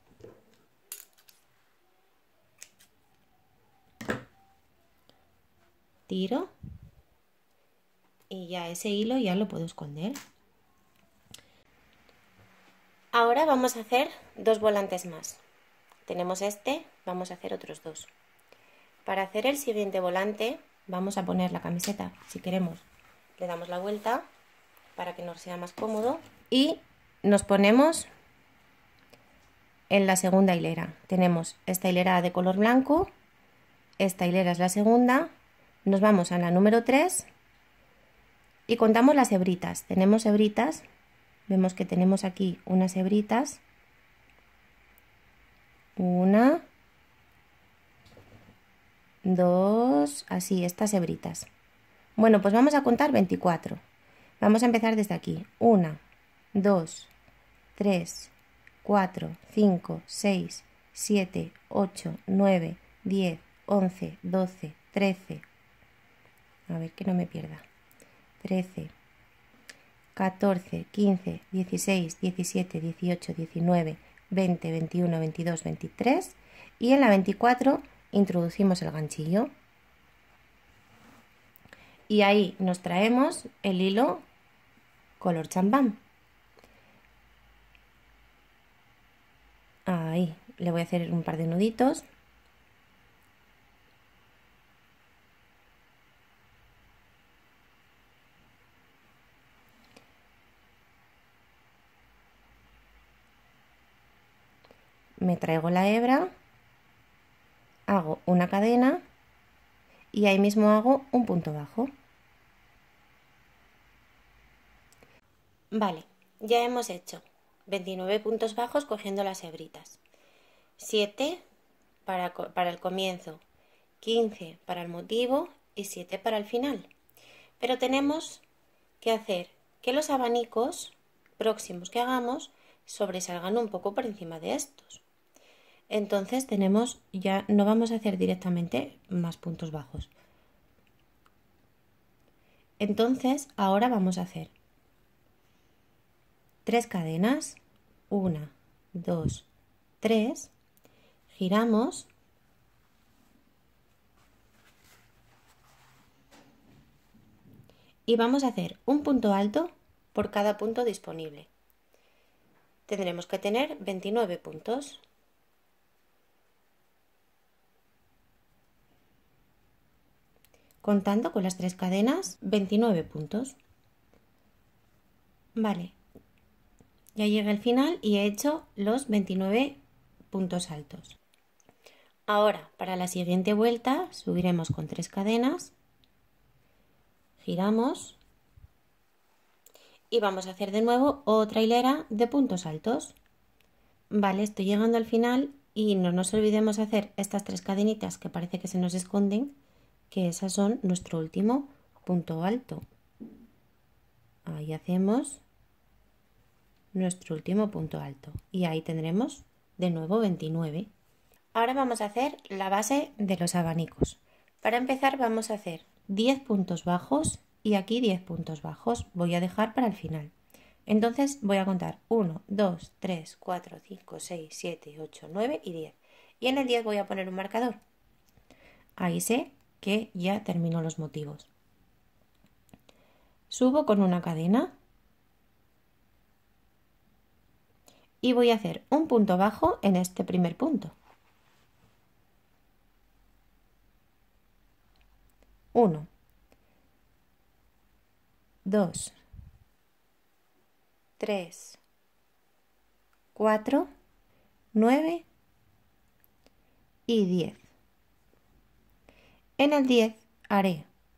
tiro y ya ese hilo ya lo puedo esconder. Ahora vamos a hacer dos volantes más. Tenemos este, vamos a hacer otros dos. Para hacer el siguiente volante vamos a poner la camiseta, si queremos, le damos la vuelta para que nos sea más cómodo y nos ponemos en la segunda hilera. Tenemos esta hilera de color blanco, esta hilera es la segunda, nos vamos a la número tres y contamos las hebritas. Tenemos hebritas, vemos que tenemos aquí unas hebritas, una, dos, así, estas hebritas. Bueno, pues vamos a contar veinticuatro. Vamos a empezar desde aquí. uno, dos, tres, cuatro, cinco, seis, siete, ocho, nueve, diez, once, doce, trece. A ver que no me pierda. trece, catorce, quince, dieciséis, diecisiete, dieciocho, diecinueve, veinte, veintiuno, veintidós, veintitrés. Y en la veinticuatro introducimos el ganchillo. Y ahí nos traemos el hilo color champán. Ahí, le voy a hacer un par de nuditos. Me traigo la hebra, hago una cadena y ahí mismo hago un punto bajo. Vale, ya hemos hecho veintinueve puntos bajos cogiendo las hebritas. siete para, para el comienzo, quince para el motivo y siete para el final. Pero tenemos que hacer que los abanicos próximos que hagamos sobresalgan un poco por encima de estos. Entonces tenemos, ya no vamos a hacer directamente más puntos bajos. Entonces ahora vamos a hacer tres cadenas, una, dos, tres, giramos y vamos a hacer un punto alto por cada punto disponible. Tendremos que tener veintinueve puntos. Contando con las tres cadenas, veintinueve puntos. Vale, ya llegué al final y he hecho los veintinueve puntos altos. Ahora, para la siguiente vuelta, subiremos con tres cadenas, giramos y vamos a hacer de nuevo otra hilera de puntos altos. Vale, estoy llegando al final y no nos olvidemos hacer estas tres cadenitas que parece que se nos esconden, que esas son nuestro último punto alto. Ahí hacemos nuestro último punto alto y ahí tendremos de nuevo veintinueve. Ahora vamos a hacer la base de los abanicos. Para empezar vamos a hacer diez puntos bajos y aquí diez puntos bajos. Voy a dejar para el final. Entonces voy a contar uno, dos, tres, cuatro, cinco, seis, siete, ocho, nueve y diez. Y en el diez voy a poner un marcador. Ahí sé que ya termino los motivos. Subo con una cadena y voy a hacer un punto bajo en este primer punto. uno, dos, tres, cuatro, nueve y diez. En el diez haré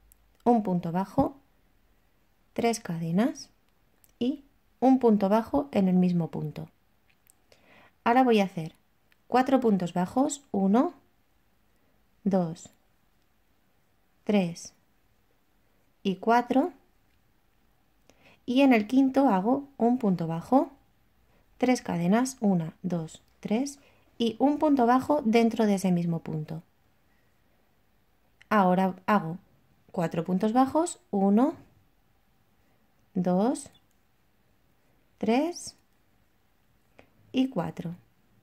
un punto bajo, tres cadenas y un punto bajo en el mismo punto. Ahora voy a hacer cuatro puntos bajos, uno, dos, tres y cuatro, y en el quinto hago un punto bajo, tres cadenas, uno, dos, tres y un punto bajo dentro de ese mismo punto. Ahora hago cuatro puntos bajos, uno, dos, tres y cuatro.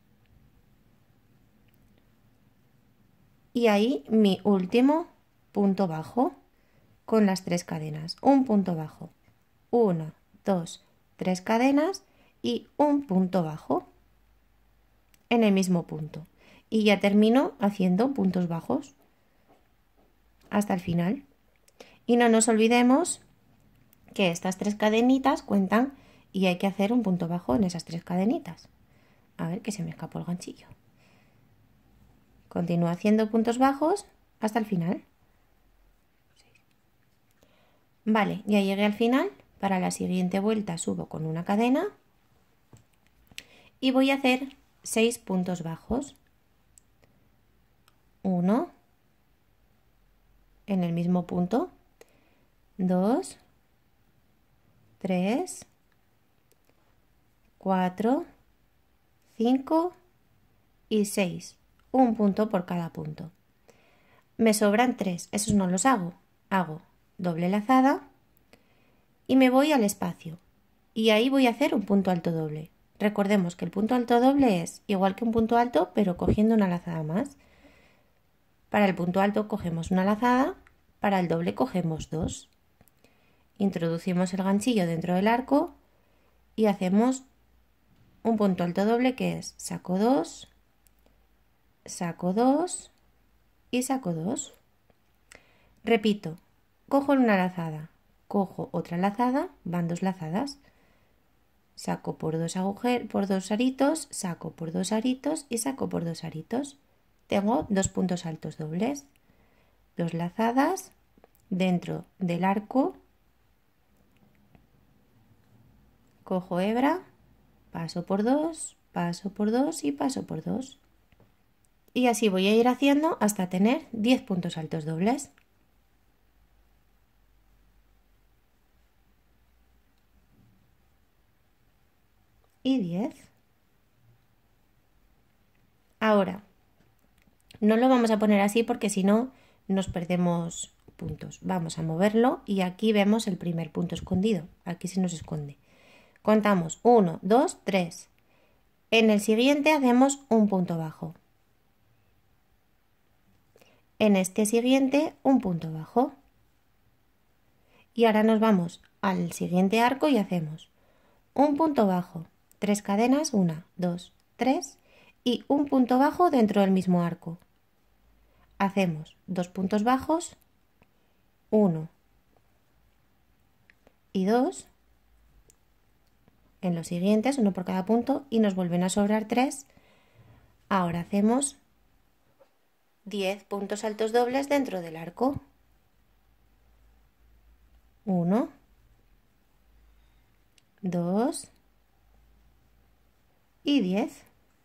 Y ahí mi último punto bajo con las tres cadenas, un punto bajo, uno, dos, tres cadenas y un punto bajo en el mismo punto. Y ya termino haciendo puntos bajos hasta el final. Y no nos olvidemos que estas tres cadenitas cuentan y hay que hacer un punto bajo en esas tres cadenitas. A ver, que se me escapó el ganchillo. Continúo haciendo puntos bajos hasta el final. Vale, ya llegué al final. Para la siguiente vuelta subo con una cadena y voy a hacer seis puntos bajos. uno en el mismo punto, dos, tres, cuatro, cinco y seis. Un punto por cada punto. Me sobran tres, esos no los hago. Hago doble lazada y me voy al espacio. Y ahí voy a hacer un punto alto doble. Recordemos que el punto alto doble es igual que un punto alto, pero cogiendo una lazada más. Para el punto alto cogemos una lazada, para el doble cogemos dos. Introducimos el ganchillo dentro del arco y hacemos un punto alto doble que es saco dos, saco dos y saco dos. Repito, cojo una lazada, cojo otra lazada, van dos lazadas, saco por dos agujeros, por dos aritos, saco por dos aritos y saco por dos aritos. Tengo dos puntos altos dobles, dos lazadas dentro del arco, cojo hebra, paso por dos, paso por dos y paso por dos. Y así voy a ir haciendo hasta tener diez puntos altos dobles. Y diez. Ahora, no lo vamos a poner así porque si no nos perdemos puntos. Vamos a moverlo y aquí vemos el primer punto escondido. Aquí se nos esconde. Contamos uno, dos, tres. En el siguiente hacemos un punto bajo. En este siguiente un punto bajo. Y ahora nos vamos al siguiente arco y hacemos un punto bajo, tres cadenas, una, dos, tres y un punto bajo dentro del mismo arco. Hacemos dos puntos bajos, uno y dos en los siguientes, uno por cada punto, y nos vuelven a sobrar tres. Ahora hacemos diez puntos altos dobles dentro del arco. uno, dos y diez.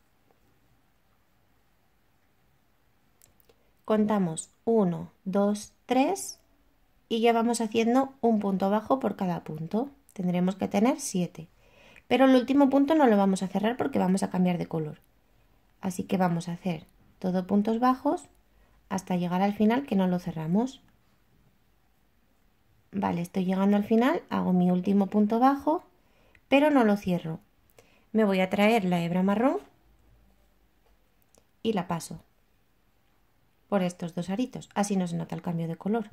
Contamos uno, dos, tres y ya vamos haciendo un punto bajo por cada punto. Tendremos que tener siete. Pero el último punto no lo vamos a cerrar porque vamos a cambiar de color. Así que vamos a hacer todo puntos bajos hasta llegar al final, que no lo cerramos. Vale, estoy llegando al final, hago mi último punto bajo, pero no lo cierro. Me voy a traer la hebra marrón y la paso por estos dos aritos, así no se nota el cambio de color.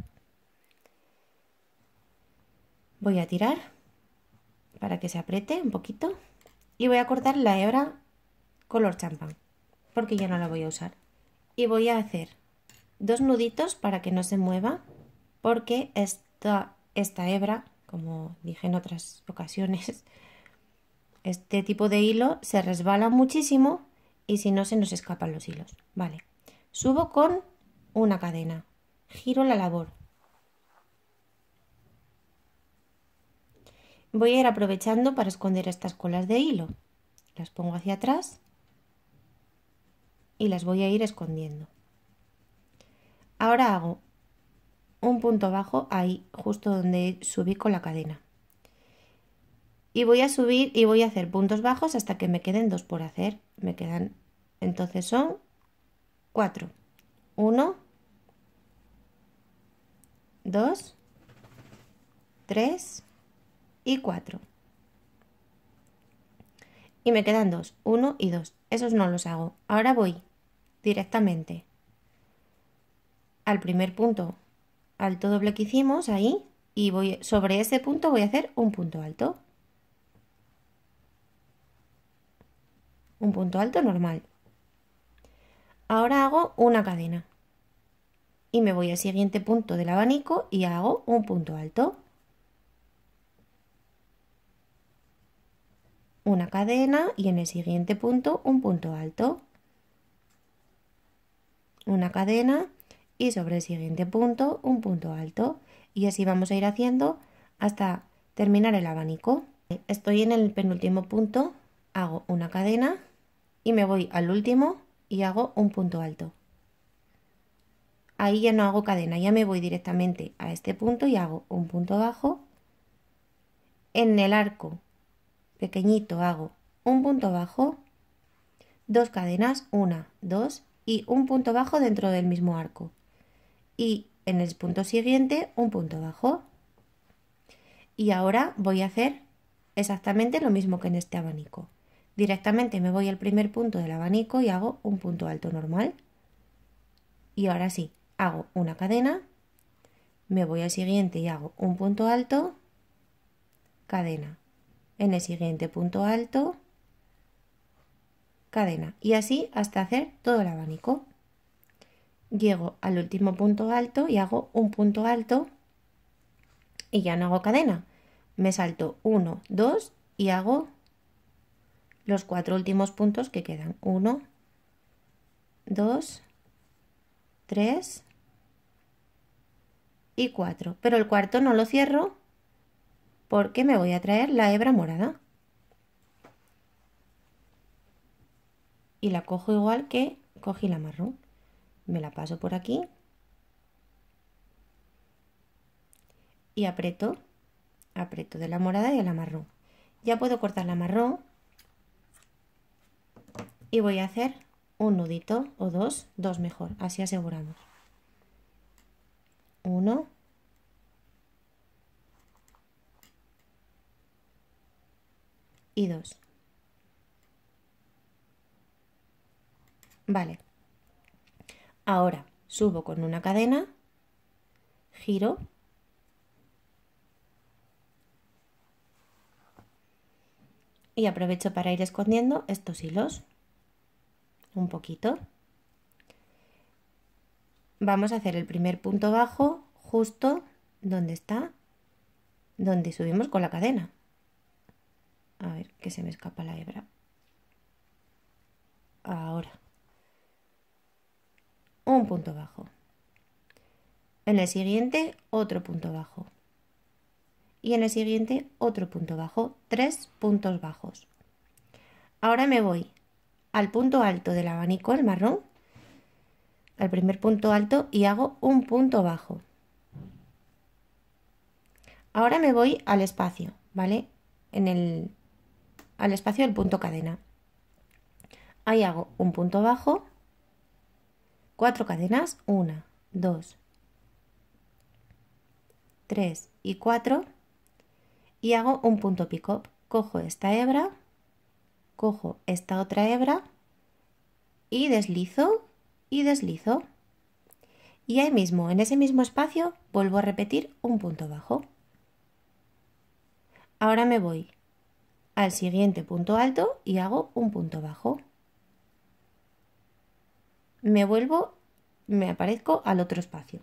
Voy a tirar para que se apriete un poquito y voy a cortar la hebra color champán porque ya no la voy a usar. Y voy a hacer dos nuditos para que no se mueva porque esta, esta hebra, como dije en otras ocasiones, este tipo de hilo se resbala muchísimo y si no se nos escapan los hilos. Vale, subo con una cadena, giro la labor Voy a ir aprovechando para esconder estas colas de hilo. Las pongo hacia atrás y las voy a ir escondiendo. Ahora hago un punto bajo ahí, justo donde subí con la cadena. Y voy a subir y voy a hacer puntos bajos hasta que me queden dos por hacer. Me quedan, entonces son cuatro. Uno, dos, tres y cuatro. Y me quedan dos, uno y dos. Esos no los hago. Ahora voy directamente al primer punto alto doble que hicimos ahí y voy sobre ese punto voy a hacer un punto alto. Un punto alto normal. Ahora hago una cadena y me voy al siguiente punto del abanico y hago un punto alto. Una cadena y en el siguiente punto un punto alto. Una cadena y sobre el siguiente punto un punto alto. Y así vamos a ir haciendo hasta terminar el abanico. Estoy en el penúltimo punto, hago una cadena y me voy al último y hago un punto alto. Ahí ya no hago cadena, ya me voy directamente a este punto y hago un punto bajo. En el arco pequeñito hago un punto bajo, dos cadenas, una, dos y un punto bajo dentro del mismo arco. Y en el punto siguiente un punto bajo. Y ahora voy a hacer exactamente lo mismo que en este abanico. Directamente me voy al primer punto del abanico y hago un punto alto normal. Y ahora sí, hago una cadena, me voy al siguiente y hago un punto alto, cadena. En el siguiente punto alto, cadena. Y así hasta hacer todo el abanico. Llego al último punto alto y hago un punto alto y ya no hago cadena. Me salto uno, dos y hago los cuatro últimos puntos que quedan. uno, dos, tres y cuatro. Pero el cuarto no lo cierro porque me voy a traer la hebra morada. Y la cojo igual que cogí la marrón. Me la paso por aquí y aprieto, aprieto de la morada y a la marrón. Ya puedo cortar la marrón y voy a hacer un nudito o dos, dos mejor, así aseguramos. Uno, y dos. Vale. Ahora subo con una cadena, giro y aprovecho para ir escondiendo estos hilos un poquito. Vamos a hacer el primer punto bajo justo donde está, donde subimos con la cadena. A ver, que se me escapa la hebra. Ahora. Un punto bajo. En el siguiente, otro punto bajo. Y en el siguiente, otro punto bajo. Tres puntos bajos. Ahora me voy al punto alto del abanico, el marrón, al primer punto alto y hago un punto bajo. Ahora me voy al espacio, ¿vale? En el, al espacio del punto cadena. Ahí hago un punto bajo, cuatro cadenas, una, dos, tres y cuatro y hago un punto pick-up. Cojo esta hebra, cojo esta otra hebra y deslizo y deslizo. Y ahí mismo, en ese mismo espacio, vuelvo a repetir un punto bajo. Ahora me voy al siguiente punto alto y hago un punto bajo. Me vuelvo, me aparezco al otro espacio.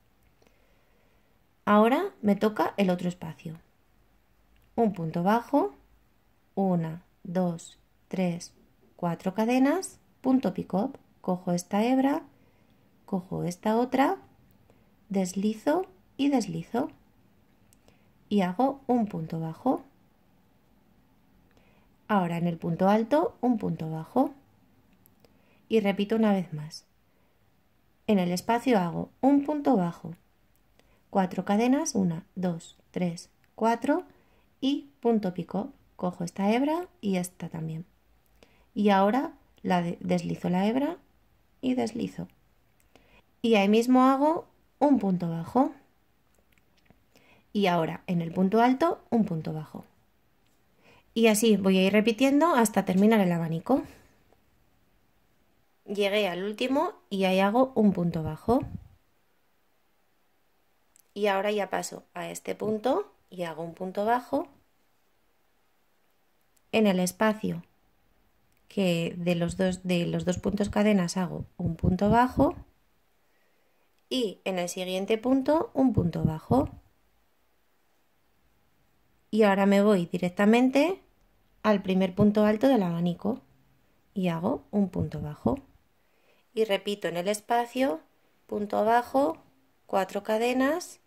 Ahora me toca el otro espacio. Un punto bajo, una, dos, tres, cuatro cadenas, punto pick-up. Cojo esta hebra, cojo esta otra, deslizo y deslizo. Y hago un punto bajo. Ahora en el punto alto un punto bajo y repito una vez más. En el espacio hago un punto bajo, cuatro cadenas, una, dos, tres, cuatro y punto pico. Cojo esta hebra y esta también. Y ahora la de deslizo la hebra y deslizo. Y ahí mismo hago un punto bajo. Y ahora en el punto alto un punto bajo. Y así voy a ir repitiendo hasta terminar el abanico. Llegué al último y ahí hago un punto bajo. Y ahora ya paso a este punto y hago un punto bajo. En el espacio que de los dos, de los dos puntos cadenas hago un punto bajo. Y en el siguiente punto un punto bajo. Y ahora me voy directamente al primer punto alto del abanico y hago un punto bajo. Y repito en el espacio, punto bajo, cuatro cadenas,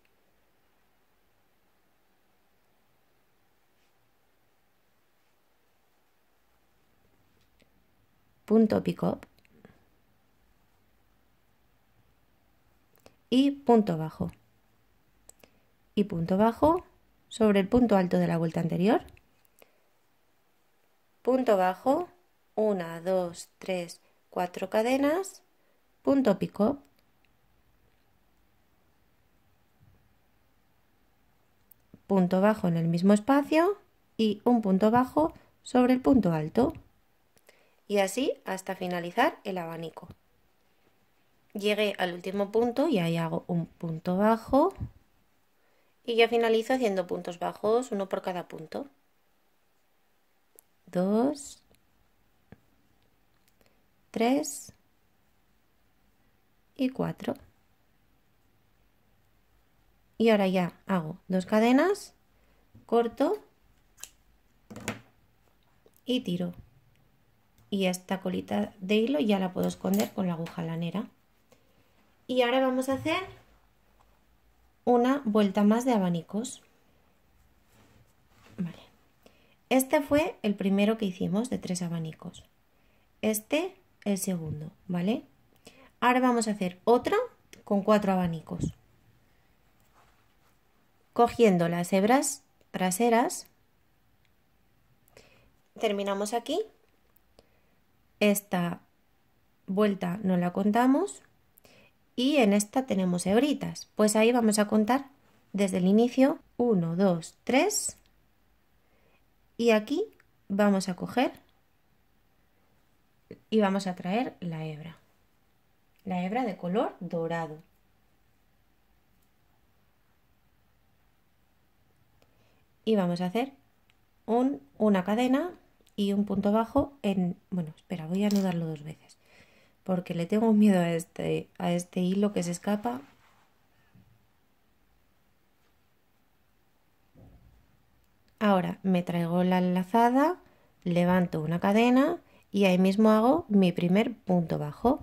punto pico y punto bajo. Y punto bajo sobre el punto alto de la vuelta anterior. Punto bajo, una, dos, tres, cuatro cadenas, punto pico. Punto bajo en el mismo espacio y un punto bajo sobre el punto alto. Y así hasta finalizar el abanico. Llegué al último punto y ahí hago un punto bajo y ya finalizo haciendo puntos bajos, uno por cada punto. Dos, tres y cuatro. Y ahora ya hago dos cadenas, corto y tiro. Y esta colita de hilo ya la puedo esconder con la aguja lanera. Y ahora vamos a hacer una vuelta más de abanicos. Vale. Este fue el primero que hicimos de tres abanicos. Este el segundo, ¿vale? Ahora vamos a hacer otra con cuatro abanicos. Cogiendo las hebras traseras, terminamos aquí. Esta vuelta no la contamos y en esta tenemos hebritas. Pues ahí vamos a contar desde el inicio uno, dos, tres y aquí vamos a coger y vamos a traer la hebra. La hebra de color dorado. Y vamos a hacer un, una cadena y un punto bajo en... Bueno, espera, voy a anudarlo dos veces porque le tengo miedo a este, a este hilo que se escapa. Ahora me traigo la enlazada, levanto una cadena y ahí mismo hago mi primer punto bajo.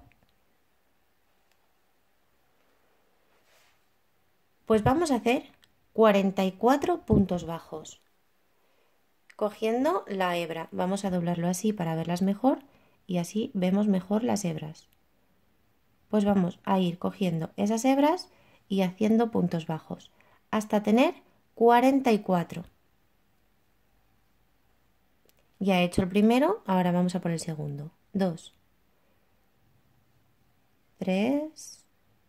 Pues vamos a hacer cuarenta y cuatro puntos bajos. Cogiendo la hebra, vamos a doblarlo así para verlas mejor y así vemos mejor las hebras. Pues vamos a ir cogiendo esas hebras y haciendo puntos bajos hasta tener cuarenta y cuatro. Ya he hecho el primero, ahora vamos a por el segundo. dos, tres,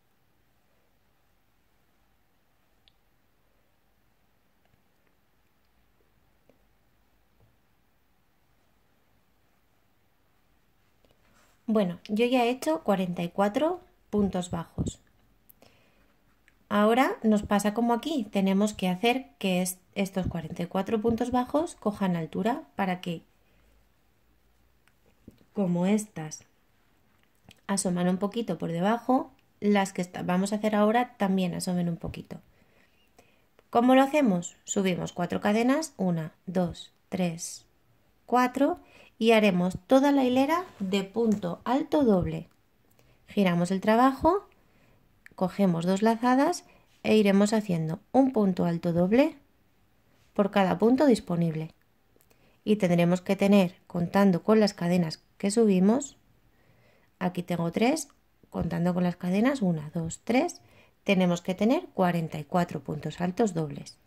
bueno, yo ya he hecho cuarenta y cuatro puntos bajos. Ahora nos pasa como aquí, tenemos que hacer que estos cuarenta y cuatro puntos bajos cojan altura para que, como estas asoman un poquito por debajo, las que vamos a hacer ahora también asomen un poquito. ¿Cómo lo hacemos? Subimos cuatro cadenas, una, dos, tres, cuatro y haremos toda la hilera de punto alto doble. Giramos el trabajo, cogemos dos lazadas e iremos haciendo un punto alto doble por cada punto disponible. y tendremos que tener, contando con las cadenas que subimos, aquí tengo tres, contando con las cadenas, uno, dos, tres, tenemos que tener cuarenta y cuatro puntos altos dobles.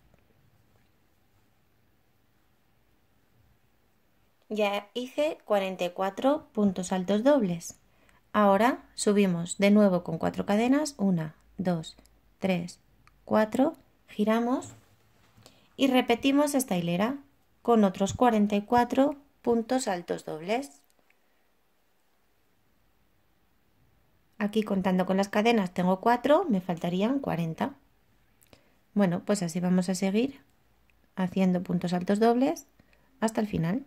Ya hice cuarenta y cuatro puntos altos dobles. Ahora subimos de nuevo con cuatro cadenas, uno, dos, tres, cuatro, giramos y repetimos esta hilera con otros cuarenta y cuatro puntos altos dobles. Aquí contando con las cadenas tengo cuatro, me faltarían cuarenta. Bueno, pues así vamos a seguir haciendo puntos altos dobles hasta el final.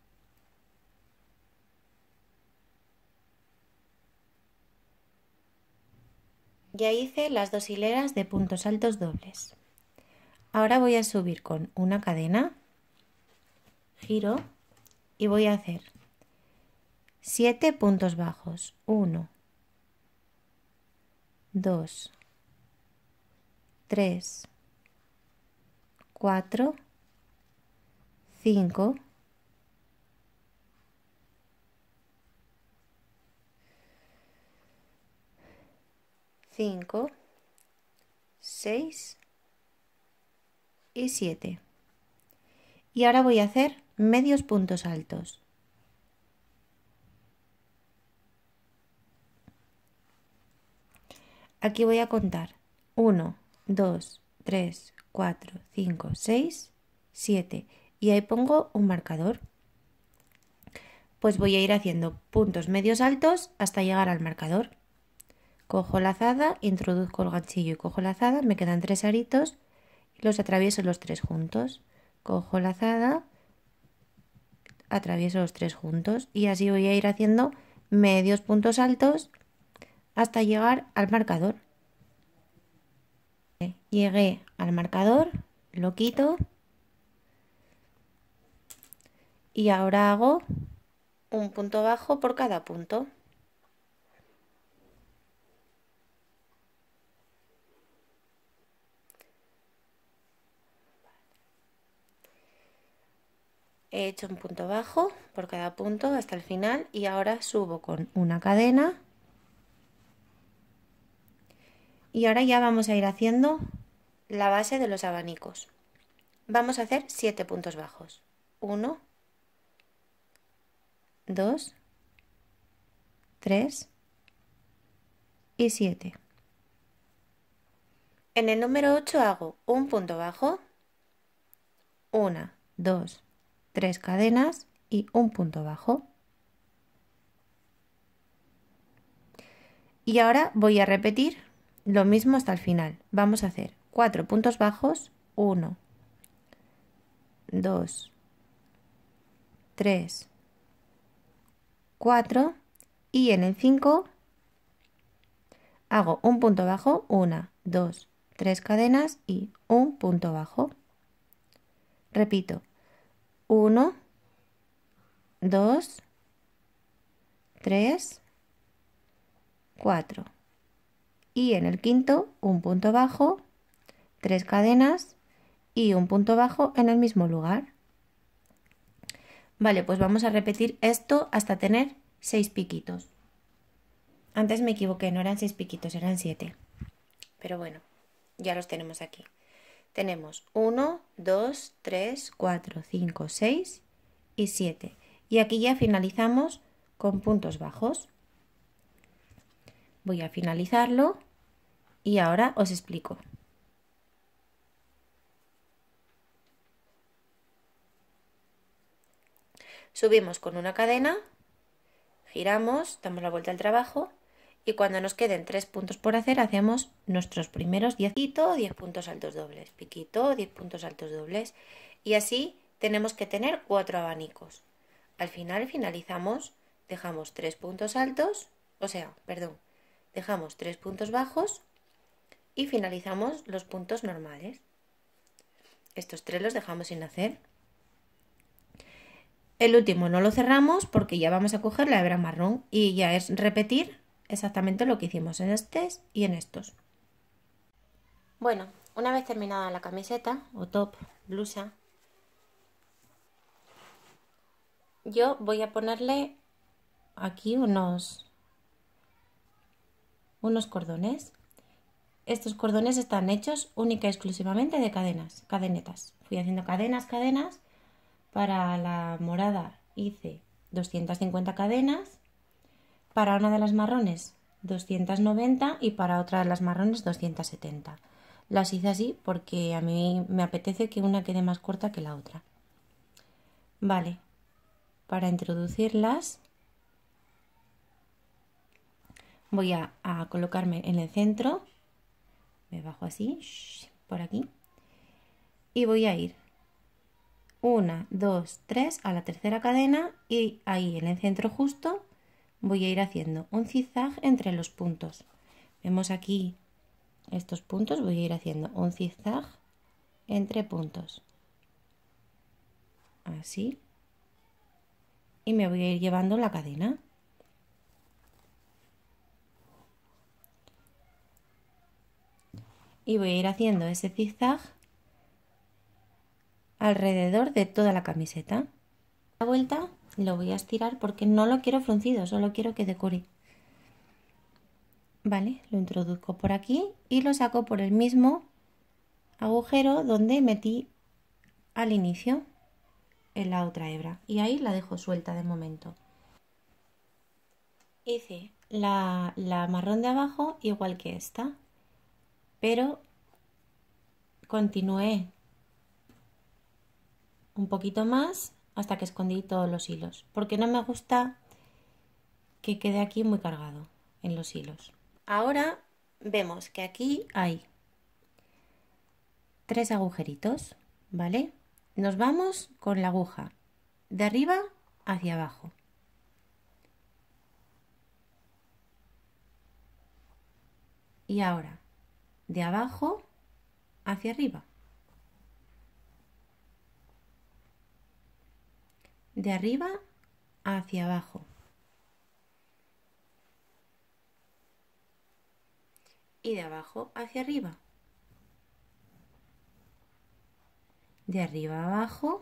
Ya hice las dos hileras de puntos altos dobles. Ahora voy a subir con una cadena, giro y voy a hacer siete puntos bajos. uno, dos, tres, cuatro, cinco, cinco, seis y siete. Y ahora voy a hacer medios puntos altos. Aquí voy a contar uno, dos, tres, cuatro, cinco, seis, siete y ahí pongo un marcador. Pues voy a ir haciendo puntos medios altos hasta llegar al marcador. Cojo la azada, introduzco el ganchillo y cojo la azada, me quedan tres aritos y los atravieso los tres juntos. Cojo la azada, atravieso los tres juntos y así voy a ir haciendo medios puntos altos hasta llegar al marcador. Llegué al marcador, lo quito y ahora hago un punto bajo por cada punto. He hecho un punto bajo por cada punto hasta el final y ahora subo con una cadena. Y ahora ya vamos a ir haciendo la base de los abanicos. Vamos a hacer siete puntos bajos. uno, dos, tres y siete. En el número ocho hago un punto bajo, una, dos, tres cadenas y un punto bajo. Y ahora voy a repetir lo mismo hasta el final. Vamos a hacer cuatro puntos bajos, uno, dos, tres, cuatro y en el cinco hago un punto bajo, una, dos, tres cadenas y un punto bajo. Repito, uno, dos, tres, cuatro. Y en el quinto un punto bajo, tres cadenas y un punto bajo en el mismo lugar. Vale, pues vamos a repetir esto hasta tener seis piquitos. Antes me equivoqué, no eran seis piquitos, eran siete. Pero bueno, ya los tenemos aquí. Tenemos uno, dos, tres, cuatro, cinco, seis y siete. Y aquí ya finalizamos con puntos bajos. Voy a finalizarlo y ahora os explico. Subimos con una cadena, giramos, damos la vuelta al trabajo y cuando nos queden tres puntos por hacer hacemos nuestros primeros diez piquitos, diez puntos altos dobles, piquito, diez puntos altos dobles y así tenemos que tener cuatro abanicos. Al final finalizamos, dejamos tres puntos altos, o sea, perdón, dejamos tres puntos bajos y finalizamos los puntos normales. Estos tres los dejamos sin hacer. El último no lo cerramos porque ya vamos a coger la hebra marrón y ya es repetir exactamente lo que hicimos en estos y en estos. Bueno, una vez terminada la camiseta o top, blusa, yo voy a ponerle aquí unos, unos cordones. Estos cordones están hechos única y exclusivamente de cadenas, cadenetas. Fui haciendo cadenas, cadenas. Para la morada hice doscientas cincuenta cadenas, para una de las marrones doscientas noventa y para otra de las marrones doscientas setenta. Las hice así porque a mí me apetece que una quede más corta que la otra. Vale, para introducirlas voy a, a colocarme en el centro, me bajo así, por aquí, y voy a ir una, dos, tres a la tercera cadena y ahí en el centro justo voy a ir haciendo un zigzag entre los puntos. Vemos aquí estos puntos, voy a ir haciendo un zigzag entre puntos. Así. Y me voy a ir llevando la cadena. Y voy a ir haciendo ese zigzag alrededor de toda la camiseta. La vuelta lo voy a estirar porque no lo quiero fruncido, solo quiero que decore. Vale, lo introduzco por aquí y lo saco por el mismo agujero donde metí al inicio en la otra hebra y ahí la dejo suelta de momento. Hice la, la marrón de abajo igual que esta, pero continué un poquito más hasta que escondí todos los hilos, porque no me gusta que quede aquí muy cargado en los hilos. Ahora vemos que aquí hay tres agujeritos, ¿vale? Nos vamos con la aguja de arriba hacia abajo. Y ahora de abajo hacia arriba. De arriba hacia abajo. Y de abajo hacia arriba. De arriba a abajo.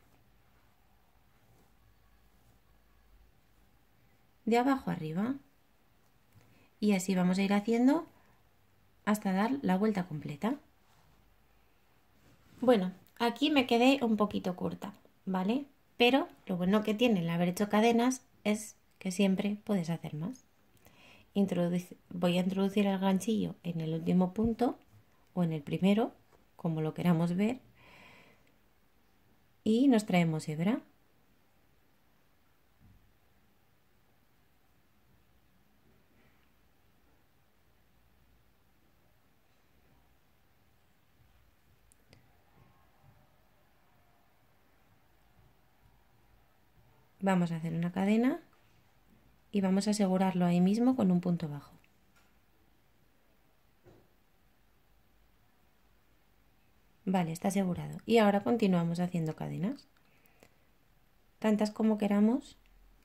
De abajo arriba. Y así vamos a ir haciendo hasta dar la vuelta completa. Bueno, aquí me quedé un poquito corta, ¿vale? Pero lo bueno que tiene el haber hecho cadenas es que siempre puedes hacer más. Introduce, voy a introducir el ganchillo en el último punto o en el primero, como lo queramos ver, y nos traemos hebra. Vamos a hacer una cadena y vamos a asegurarlo ahí mismo con un punto bajo. Vale, está asegurado. Y ahora continuamos haciendo cadenas, tantas como queramos,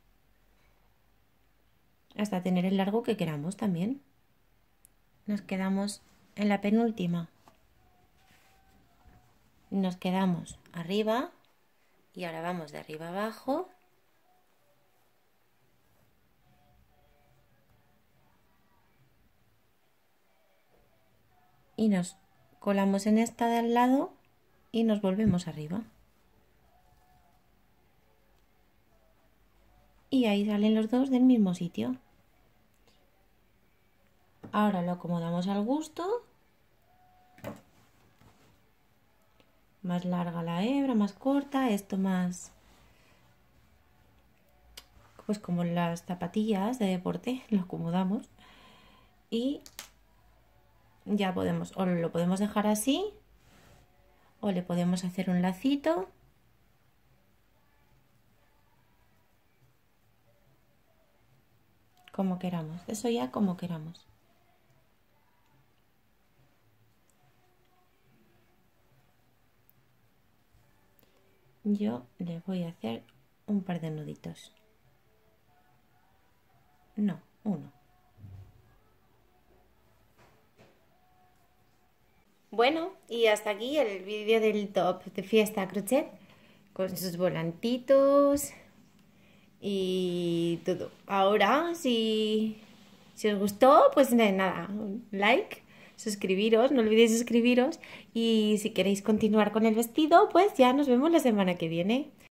hasta tener el largo que queramos también. Nos quedamos en la penúltima. Nos quedamos arriba y ahora vamos de arriba a abajo. Y nos colamos en esta de al lado y nos volvemos arriba. Y ahí salen los dos del mismo sitio. Ahora lo acomodamos al gusto. Más larga la hebra, más corta, esto más... pues como las zapatillas de deporte, lo acomodamos. Y ya podemos, o lo podemos dejar así, o le podemos hacer un lacito. Como queramos, eso ya como queramos. Yo le voy a hacer un par de nuditos. No, uno. Bueno, y hasta aquí el vídeo del top de Fiesta Crochet con sus volantitos y todo. Ahora, si, si os gustó, pues nada, like, suscribiros, no olvidéis suscribiros y si queréis continuar con el vestido, pues ya nos vemos la semana que viene.